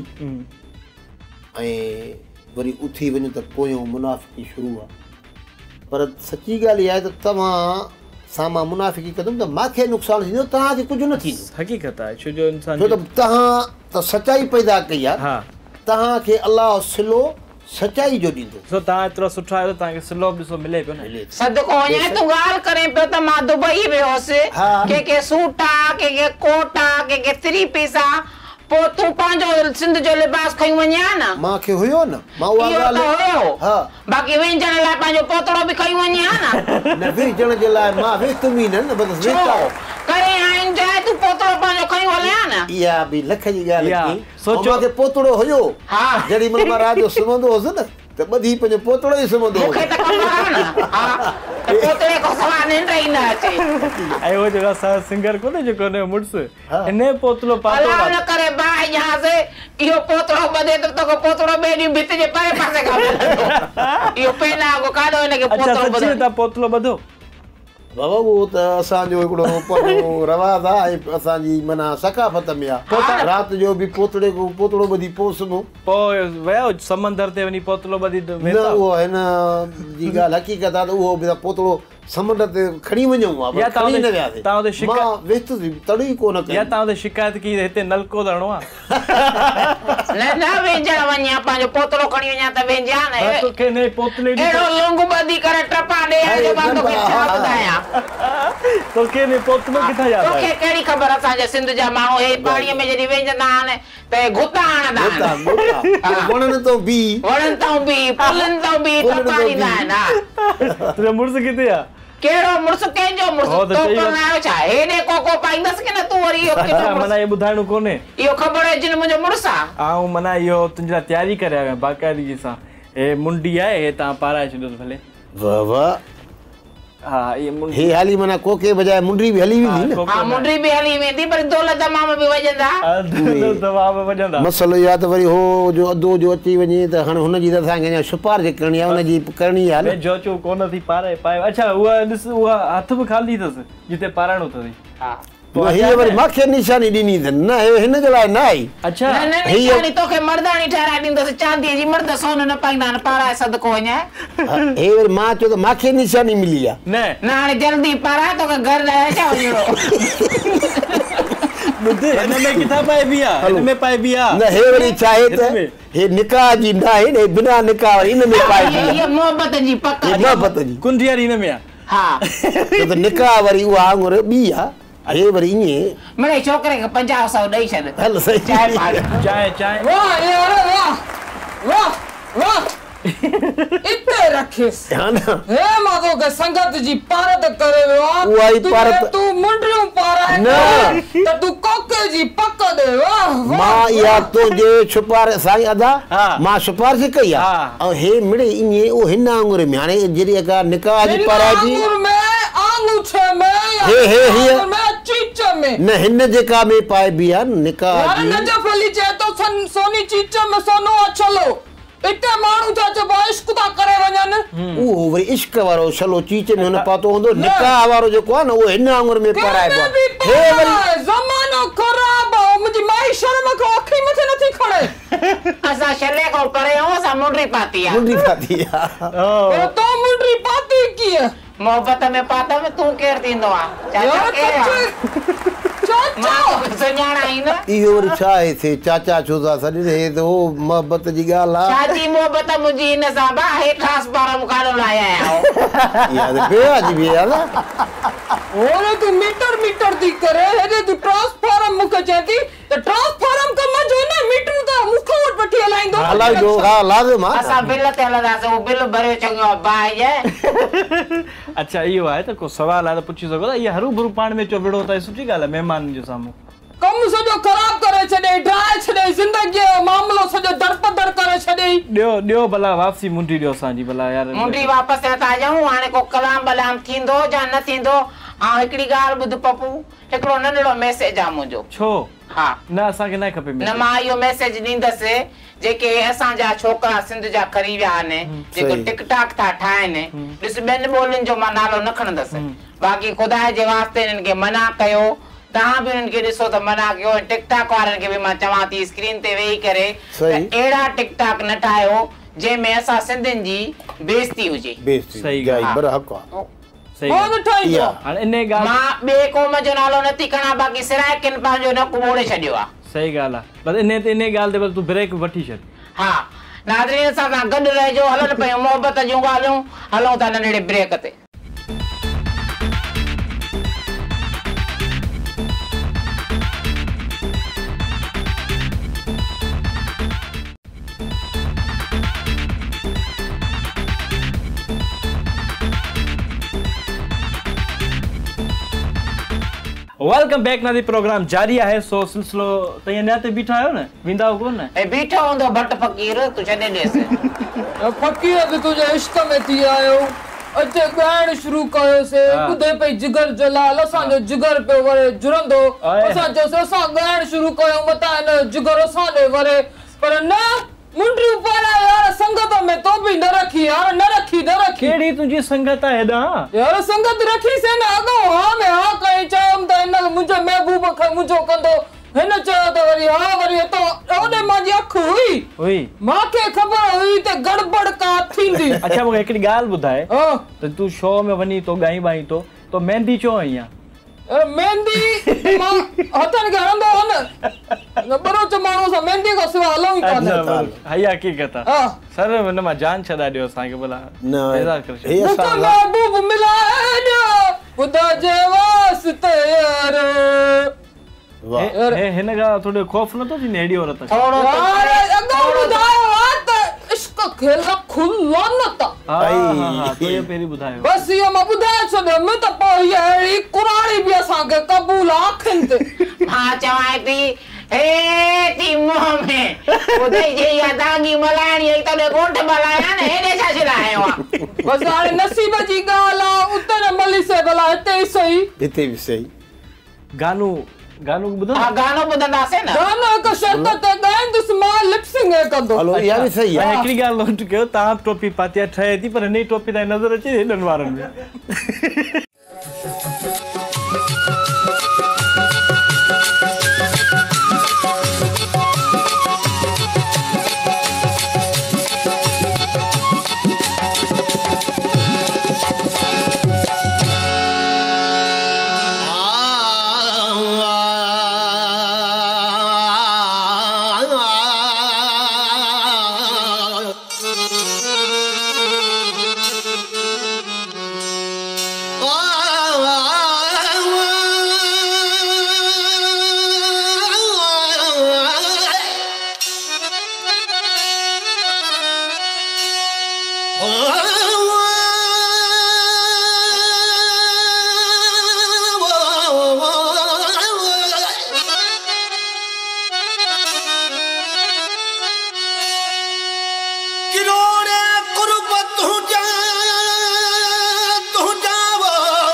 ऐं वरी उथी वञो त पोयों मुनाफ़िकी शुरू आहे पर सची ॻाल्हि इहा आहे त तव्हां सां मां मुनाफ़िकी कंदुमि त मूंखे नुक़सानु थींदो तव्हांखे कुझु न थींदो हक़ीक़त आहे छो जो इंसान छो त तव्हां त सचाई पैदा कई आहे तव्हांखे अलाह सिलो सचाई जो ॾींदो सो तव्हां एतिरो सुठा आहियो तव्हांखे सिलो बि ॾिसो मिले पियो न सदको वञे तूं ॻाल्हि करे पियो त मां दुबई वियो हुअसि के सूट आहे के कोट आहे के 3 पीस आहे पोइ तूं पंहिंजो सिंध जो लिबास खई वञे हा न मूंखे हुयो न मां उहा ॻाल्हि हुयो बाक़ी वेंजण लाइ पंहिंजो पोतड़ो बि खई वञे हा न वेचण जे लाइ मां वेचुमि न बसि करे आहिनि जाए तूं पोतड़ो पंहिंजो खई वञे हा न इहा बि लख जी ॻाल्हि सोचो मूंखे पोतड़ो हुयो जॾहिं महिल मां राति जो सुम्हंदो हुअसि न त ॿधी पंहिंजो पोतड़ो ई सुम्हंदो मूंखे त ख़बर आहे न हा पोतड़े खां सवाइ निंड ई न अचे ऐं उहो जेको असां सिंगर कोन्हे जेको हुनजो मुड़ुसु इन पोतलो पातो अलाह न करे बाहि जहाज़ इहो पोतड़ो ॿधे त तोखे पोतड़ो ॿिए ॾींहुं भित जे परे पासे खां मिलंदो इहो पेना को काॾो हिनखे पोतड़ो तव्हां पोतलो ॿधो बाबा उहो त असांजो हिकिड़ो पंहिंजो रवाज़ आहे ऐं असांजी माना सकाफ़त में आहे राति जो बि पोतड़े को पोतड़ो ॿधी पोइ सुम्हो पोइ वियो समंदर ते वञी पोतलो ॿधी न उहो हिन जी ॻाल्हि हक़ीक़त आहे त उहो बि पोतड़ो समुंड ते खणी वञूं तड़ी कोन या तव्हां हुते शिकायत की हिते नलको लहणो आहे न वेंजण वञा पंहिंजो पोतड़ो खणी वञा त वेंजा न तोखे ने पोतले एड़ो लंग ॿधी करे टपा ॾे जो मां तोखे छा ॿुधायां तोखे ने पोतलो किथां यादि तोखे कहिड़ी ख़बर असांजे सिंध जा माण्हू हे पाणीअ में जॾहिं वेंजंदा आहिनि त घुता हणंदा आहिनि वणनि तो बि पुलनि तो बि टपा ॾींदा आहिनि तुंहिंजो मुड़ुसु किथे आहे केड़ो मुड़ुसु कंहिंजो मुड़ुसु तो बनायो छा हेॾे कोको पाईंदसि की न तूं वरी इहो माना इहो ॿुधाइणो कोन्हे इहो ख़बर आहे जिन मुंहिंजो मुड़ुसु आहे ऐं माना इहो तुंहिंजी लाइ तयारी करे आयो आहियां बाक़ाइदगी सां हे मुंडी आहे हे तव्हां पाराए छॾियोसि भले वाह वाह हा ये मुंडी हे हाली माना कोके बजाए मुंडी भी हली वेंदी न हां मुंडी भी हली वेंदी पर दौलत तमाम भी वजंदा दौलत तमाम वजंदा मसलो या त वरी हो जो अदो जो अची वञे त हाणे हुन जी त असांखे सिफारिश करणी आहे हुन जी करणी आहे न जो चो कोन थी पारे पाए अच्छा उहा ॾिस उहा हथ बि खाली अथसि जिते पाराइणो अथई हा हे वरी मूंखे निशानी ॾिनी अथनि न हिन जे लाइ न आई अच्छा न निशानी तोखे मर्दानी ठहिराए ॾींदसि चांदीअ जी मर्द सोन न पाईंदा आहिनि पाराए सदको वञे हे वरी मां चयो त मूंखे निशानी मिली आहे न हाणे जल्दी पाराए तोखे घर लाइ छा वञिणो ॿुध हिन में किथां पाइबी आहे हिन में पाइबी आहे न हे वरी छा आहे त हे निकाह जी न आहे न बिना निकाह वारी हिन में पाइबी आहे इहा मोहबत जी पक मोहबत जी कुंडियारी हिन में आहे हा त निकाह वरी उहा आङुर ॿी आहे हे वरी ईअं मिड़े छोकिरे खे 50-100 ॾेई छॾ हल सही चांहि चांहि वाह वाह वाह वाह रखेस हां ना हे मां के संगत जी पारत करे वा उई पारत तू मुंडरियो पारा ना त तू कोके जी पक दे वाह मां या तो जे छुपार साई अदा मां छुपार से कया और हे मिड़े इने ओ हिना अंगुर में हाने जेरी का निकाह जी पारा जी अंगूर में आंगूठे में हे मैं चीच में न हिन जे का में पाए बिया निकाह जी नजफ अली जे तो सोनी चीच में सोनो अछलो इते मानू था जो इश्क ता करे वजन ओ वरी इश्क वारो छलो चीच में न पातो होंदो निकाह वारो जो को न वो हिन अंगुर में पाराए बो हे वरी जमानो खराब हो मुजी माई शर्म को अखी मथे नथी खड़े असा शले को करे हो सा मुंडरी पाती ओ तो मुंडरी पाती की है मोहब्बत में पाता में तू केर दींदो आ चाचा के चाचा सुञाणा ही न इहो वरी छा आहे थे चाचा छो था सॾे हे तो मोहब्बत जी ॻाल्हि आहे शादी मोहब्बत मुंहिंजी हिन सां बा हे ट्रांसफार्म काढो लाया आहियो यार बेवा जी बि आहे ओरे तू मीटर दी करे हेदे तू ट्रांसफार्म मुके चेती त ट्रांसफार्म का मजो ना मीटर ता मुखो वट वठी हलाइंदो हला जो हा लाज़िम आहे असां बिल ते हलंदासीं वो बिल भरे चङो बाई है अच्छा इहो आहे त को सवाल आहे त पुछी सघो था इहा हरू भरू पाण में चोबड़ो त सुठी ॻाल्हि आहे महिमान जे साम्हूं कम सजो खराब करे छडे ड्राए छडे जिंदगी जो मामलो सजो दरपदर करे छडे ॾियो भला वापसी मुंडी ॾियो असांजी भला यार मुंडी वापस था जाऊं हाणे को कलाम बलाम थींदो या न थींदो आ हिकड़ी ॻाल्हि ॿुध पप्पू हिकड़ो नंढड़ो मैसेज आ मुंहिंजो छो हा न असांखे न खपे न मां इहो मैसेज ॾींदसि जेके असांजा छोकिरा सिंध जा खरी विया आहिनि जेको टिकटॉक था ठाहिनि ॾिस ॿियनि ॿोलियुनि जो मां नालो न खणंदसि बाक़ी ख़ुदा जे वास्ते हिननि खे मना कयो तव्हां बि हुननि खे ॾिसो त मना कयो टिकटॉक वारनि खे बि मां चवां थी स्क्रीन ते वेही करे त अहिड़ा टिकटॉक न ठाहियो जंहिंमें असां सिंधियुनि जी बेइज़ती हुजे सही ॻाल्हि बरहक आहे हाणे इन ॻाल्हि मां ॿिए क़ौम जो नालो नथी खणां बाक़ी सिराइकिन पंहिंजो नकु ॿोड़े छॾियो आहे सही ॻाल्हि आहे बस इन ॻाल्हि ते बस तूं ब्रेक वठी छॾ हा नाज़रीन सां तव्हां गॾु रहिजो हलनि पियूं मोहबत जूं ॻाल्हियूं हलूं था नंढड़े ब्रेक ते वेलकम बैक ना दी प्रोग्राम जारी है सो सिलसिलो तय न ते बीठा आयो न विंदा हो कोन ए बीठो होंदो भट फकीर तू छॾे ॾेस फकीर भी तुझे इश्क में थी आयो अचे ॻाइण शुरू कयो से ॿुधे पई जिगर जलाल असांजो जिगर पे वरे जुरंदो असां जो असां ॻाइण शुरू कयो मता न जिगर असां ॾे वरे पर न मुंडरी पारा यार संगत में तो भी न रखी यार न रखी केड़ी तुझी संगत है हेदा यार संगत रखी से ना अगो हां मैं हां कई चम त इन मुझे महबूब ख मुझो कंदो हिन चयो त वरी हां वरी तो ओने माजी अख हुई माके खबर हुई ते गड़बड़ का थींदी अच्छा मूंखे हिकड़ी ॻाल्हि ॿुधाए त तू शो में वनी तो गाई बाई तो मेहंदी चो आईया मेहंदी मां हथन के हंदो न बरो च मानो सा मेहंदी को सिवा हलो ही कान हया हकीकत हां सर मन मा जान छदा दियो असा के भला पैदा कर हे असा महबूब मिला खुदा जे वास्ते यार वाह हे हिन का थोड़े खौफ न तो थी नेडी औरत थोड़ो यार अगो बुधायो बात इश्क खेल खुल्लो न ता हां तो ये पेरी बुधायो बस ये मैं बुधाय छदे मैं तो पो ये कुरानी भी असा के कबूल आखन ते हां चवाई थी ए ती मोह में बुधाई जे या दागी मलाणी एक तो गोठ मलाया ने हेने छा छिलायो बस हाणे नसीब जी गाला उतर मली से भला इते भी सही गानो बुधा हां गानो बुधंदासे न गानो का शर्त ते गाइंदुस मां लिपसिंग कंदो हलो या भी सही है एकड़ी गाल नोट कयो ता टोपी पातिया ठहे थी पर नई टोपी ता नजर अचे हिनन वारन में Oh किरोड़े कुर्बत तू जावो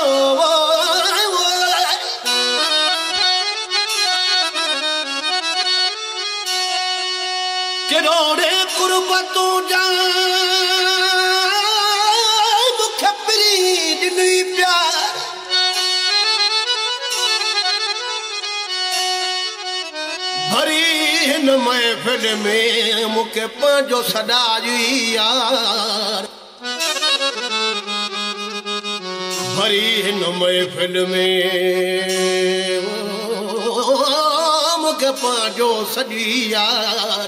किरोड़े कुर्बत जा मुखे प्रीत दी प्यार भरी हिन महफिल में मुखे पंहिंजो सॾाई यार भरी हिन महफिल में मुखे पंहिंजो सॼी यार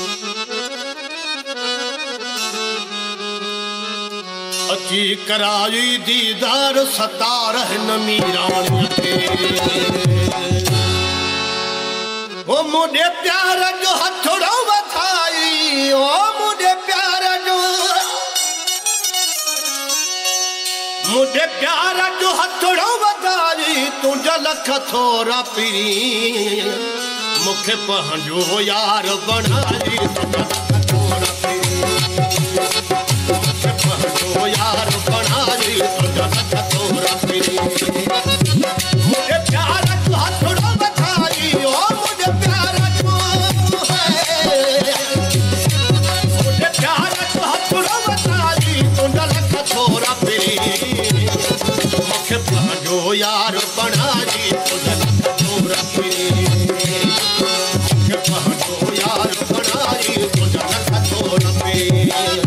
अची कराई दीदार सतार हिन मीराणीअ खे ओ मुझे प्यार जो हथड़ो बथाई ओ मुझे प्यार जो हथड़ो बथाई तुझा लख थोरा पीरी मुखे पंहिंजो यार बनाई तुझा यार बनाई तुझा लख थोरा पीरी मुझे प्यार जो हथड़ो बथाई ओ यार बनाई तुझा लख थोरा पीरी यार बनाई तुझा लख थोरा पीरी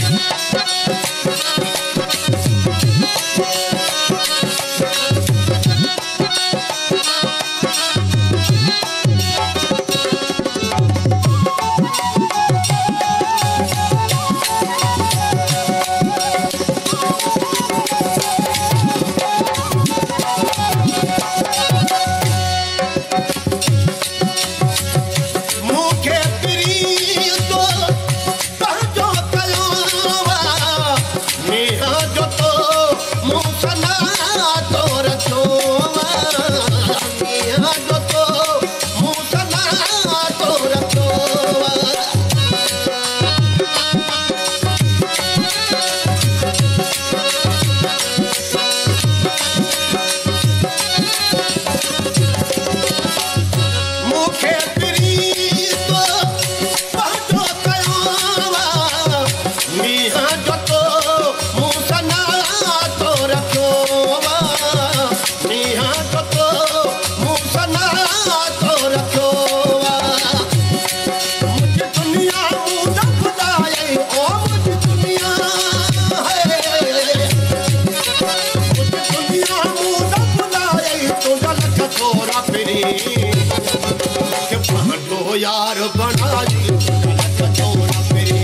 यार बनाई थोरा पीरी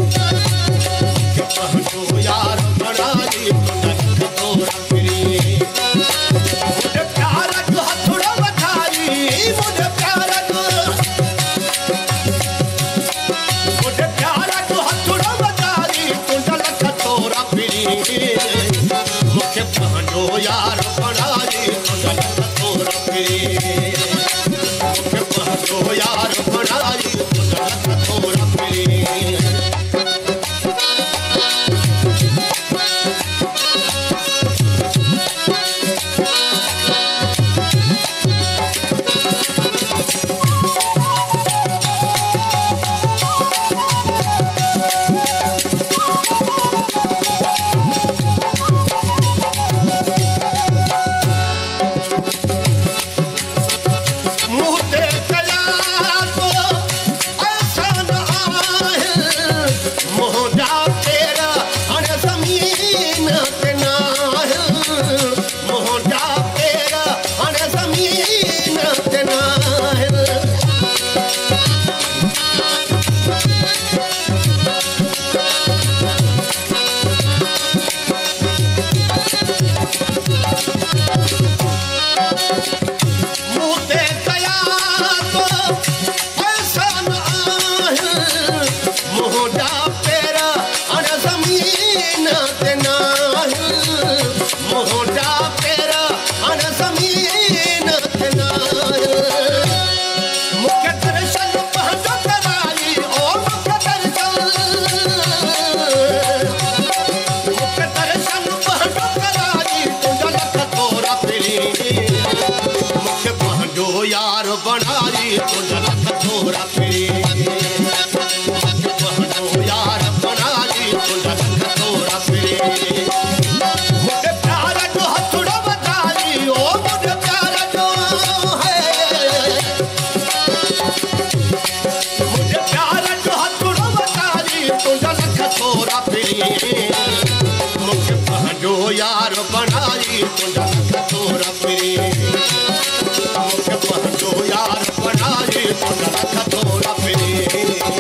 यार बनाई थोरा पीरी मुझे प्यार जो हथड़ो बथाई मुझे प्यार जो हथड़ो बथाई तुझा लख थोरा पीरी मुखे पंहिंजो यार बनाई तुझा लख थोरा पीरी यार बनाई तुझा लख थोरा पीरी थोरा फिरी मूंखे पंहिंजो यार बनाई तुंहिंजा लख थोरा फिरी मूंखे पंहिंजो यार बनाई तुंहिंजा लख थोरा फिरी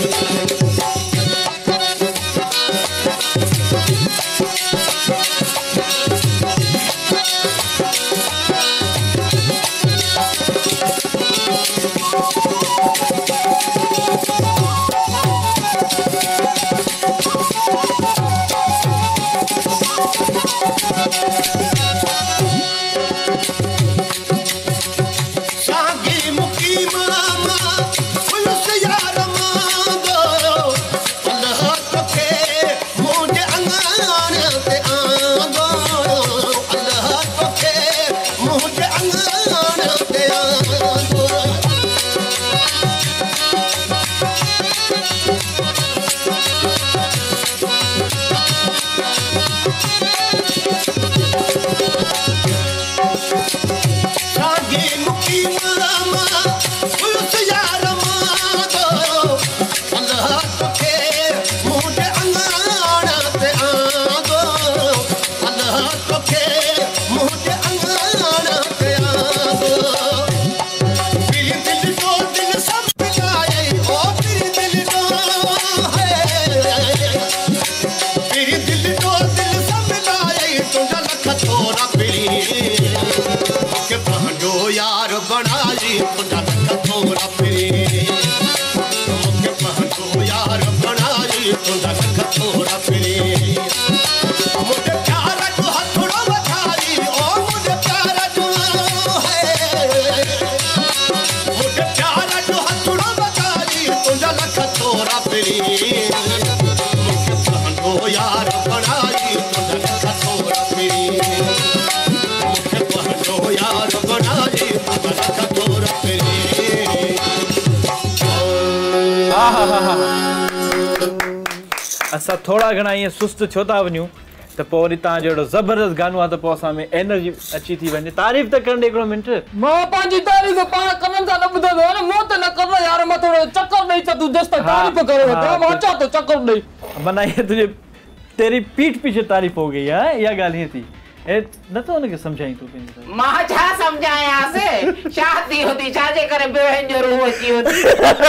असां थोड़ा घणा ईअं सुस्त छो था वञूं त पोइ वरी तव्हांजो अहिड़ो ज़बरदस्त गानो आहे त पोइ असां में एनर्जी अची थी वञे तारीफ़ त करण हिकिड़ो मिंट मां पंहिंजी तारीफ़ पाण कमनि सां न ॿुधंदो आहे न मूं त न करणो यार मां थोरो चकर ॾेई त तूं जेसि ताईं तारीफ़ करे वठो मां अचां थो चकर ॾेई माना ये तुझे तेरी पीठ पीछे तारीफ़ हो गई है या ॻाल्हि हीअं थी ए न त हुनखे सम्झाई तूं पंहिंजी मां छा सम्झायांसि छा थी होती छाजे करे ॿियो जो रूह अची होती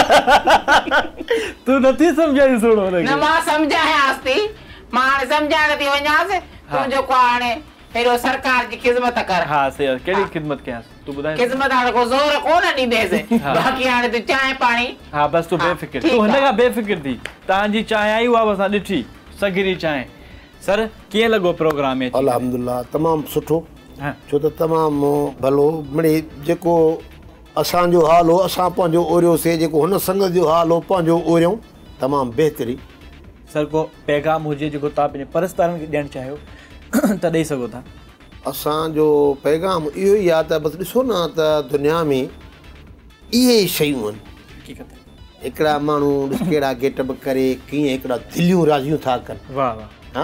तूं नथी सम्झाई सुणो हुनखे न मां सम्झायांसि थी मां हाणे सम्झाइण थी वञांसि तुंहिंजो को हाणे हेॾो सरकार जी ख़िदमत कर हा सही कहिड़ी ख़िदमत कयांसि तूं ॿुधाए ख़िदमत हाणे को ज़ोर कोन ॾींदेसि बाक़ी हाणे तूं चांहि पाणी हा बसि तूं बेफ़िक्र तूं हिन खां बेफ़िक्र थी तव्हांजी चांहि आई उहा असां ॾिठी सगरी चांहि सर कीअं लॻो प्रोग्राम में अल्हम्दुलिल्लाह तमामु सुठो छो त तमामु भलो मिड़े जेको असांजो हाल हो असां पंहिंजो ओरियोसीं जेको हुन संगत जो हाल हो पंहिंजो ओरियूं तमामु बहितरी सर को पैगाम हुजे जेको तव्हां पंहिंजे परस्तारनि खे ॾियणु चाहियो त ॾेई सघो था असांजो पैगाम इहो ई आहे त बसि ॾिसो न त दुनिया में इहे ई शयूं आहिनि हिकिड़ा माण्हू ॾिस कहिड़ा गेटअप करे कीअं हिकिड़ा दिलियूं राज़ियूं था कनि वाह वाह हा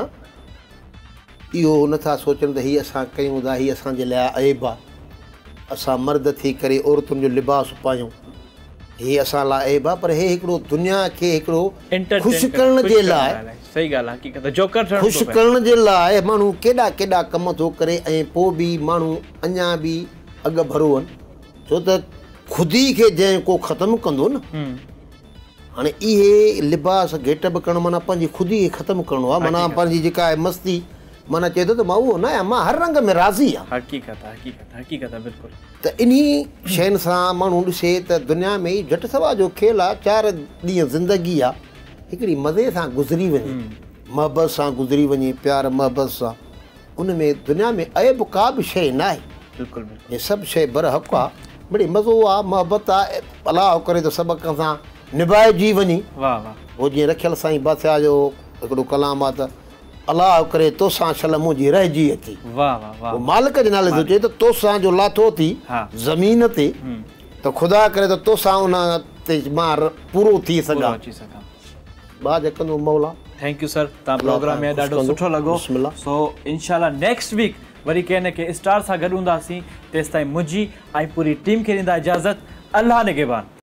इहो नथा सोचनि त हीअ असां कयूं था हीअ असांजे लाइ ऐब आहे असां मर्द थी करे औरतुनि जो लिबास पायूं हीअ असां लाइ ऐब आहे पर हे हिकिड़ो दुनिया खे हिकिड़ो ख़ुशि करण जे लाइ सही ॻाल्हि आहे हक़ीक़त जोकर ख़ुशि करण जे लाइ माण्हू केॾा केॾा कम थो करे ऐं पोइ बि माण्हू अञा बि अॻु भरो आहिनि छो त ख़ुदि खे जंहिं को ख़तमु कंदो न हाणे इहे लिबास गेटअप करणु माना पंहिंजी ख़ुदि खे ख़तमु करिणो आहे माना पंहिंजी जेका आहे मस्ती माना चए थो त मां उहो न आहियां मां हर रंग में राज़ी आहियां हक़ीक़त आहे हक़ीक़त हक़ीक़त आहे बिल्कुलु त इन शयुनि सां माण्हू ॾिसे त दुनिया में झटि सवा जो खेल आहे 4 ॾींहं ज़िंदगी आहे हिकिड़ी मज़े सां गुज़री वञे मोहबत सां गुज़री वञे प्यार मोहबत सां उन में दुनिया में ऐब का बि शइ न आहे बिल्कुलु हे सभु शइ बरहक़ आहे मिड़ई मज़ो आहे मोहबत आहे अलाह करे त सबक़ सां निभाइजी वञे वाह वाह उहो जीअं रखियल साईं बादशाह जो हिकिड़ो कलाम आहे त अलाह करे तोसां छल मुंहिंजी रहिजी अची वाह वाह वाह मालिक जे नाले थो चए त तोसां जो लाथो थी ज़मीन ते त ख़ुदा करे त तोसां उन ते मां पूरो थी सघां बाज कंदो मौला थैंक यू सर तव्हां प्रोग्राम में ॾाढो सुठो लॻो सो इंशाल्लाह नेक्स्ट वीक वरी कंहिं न कंहिं स्टार सां गॾु हूंदासीं तेसिताईं मुंहिंजी ऐं पूरी टीम खे ॾींदा इजाज़त अल्लाह निगहबान।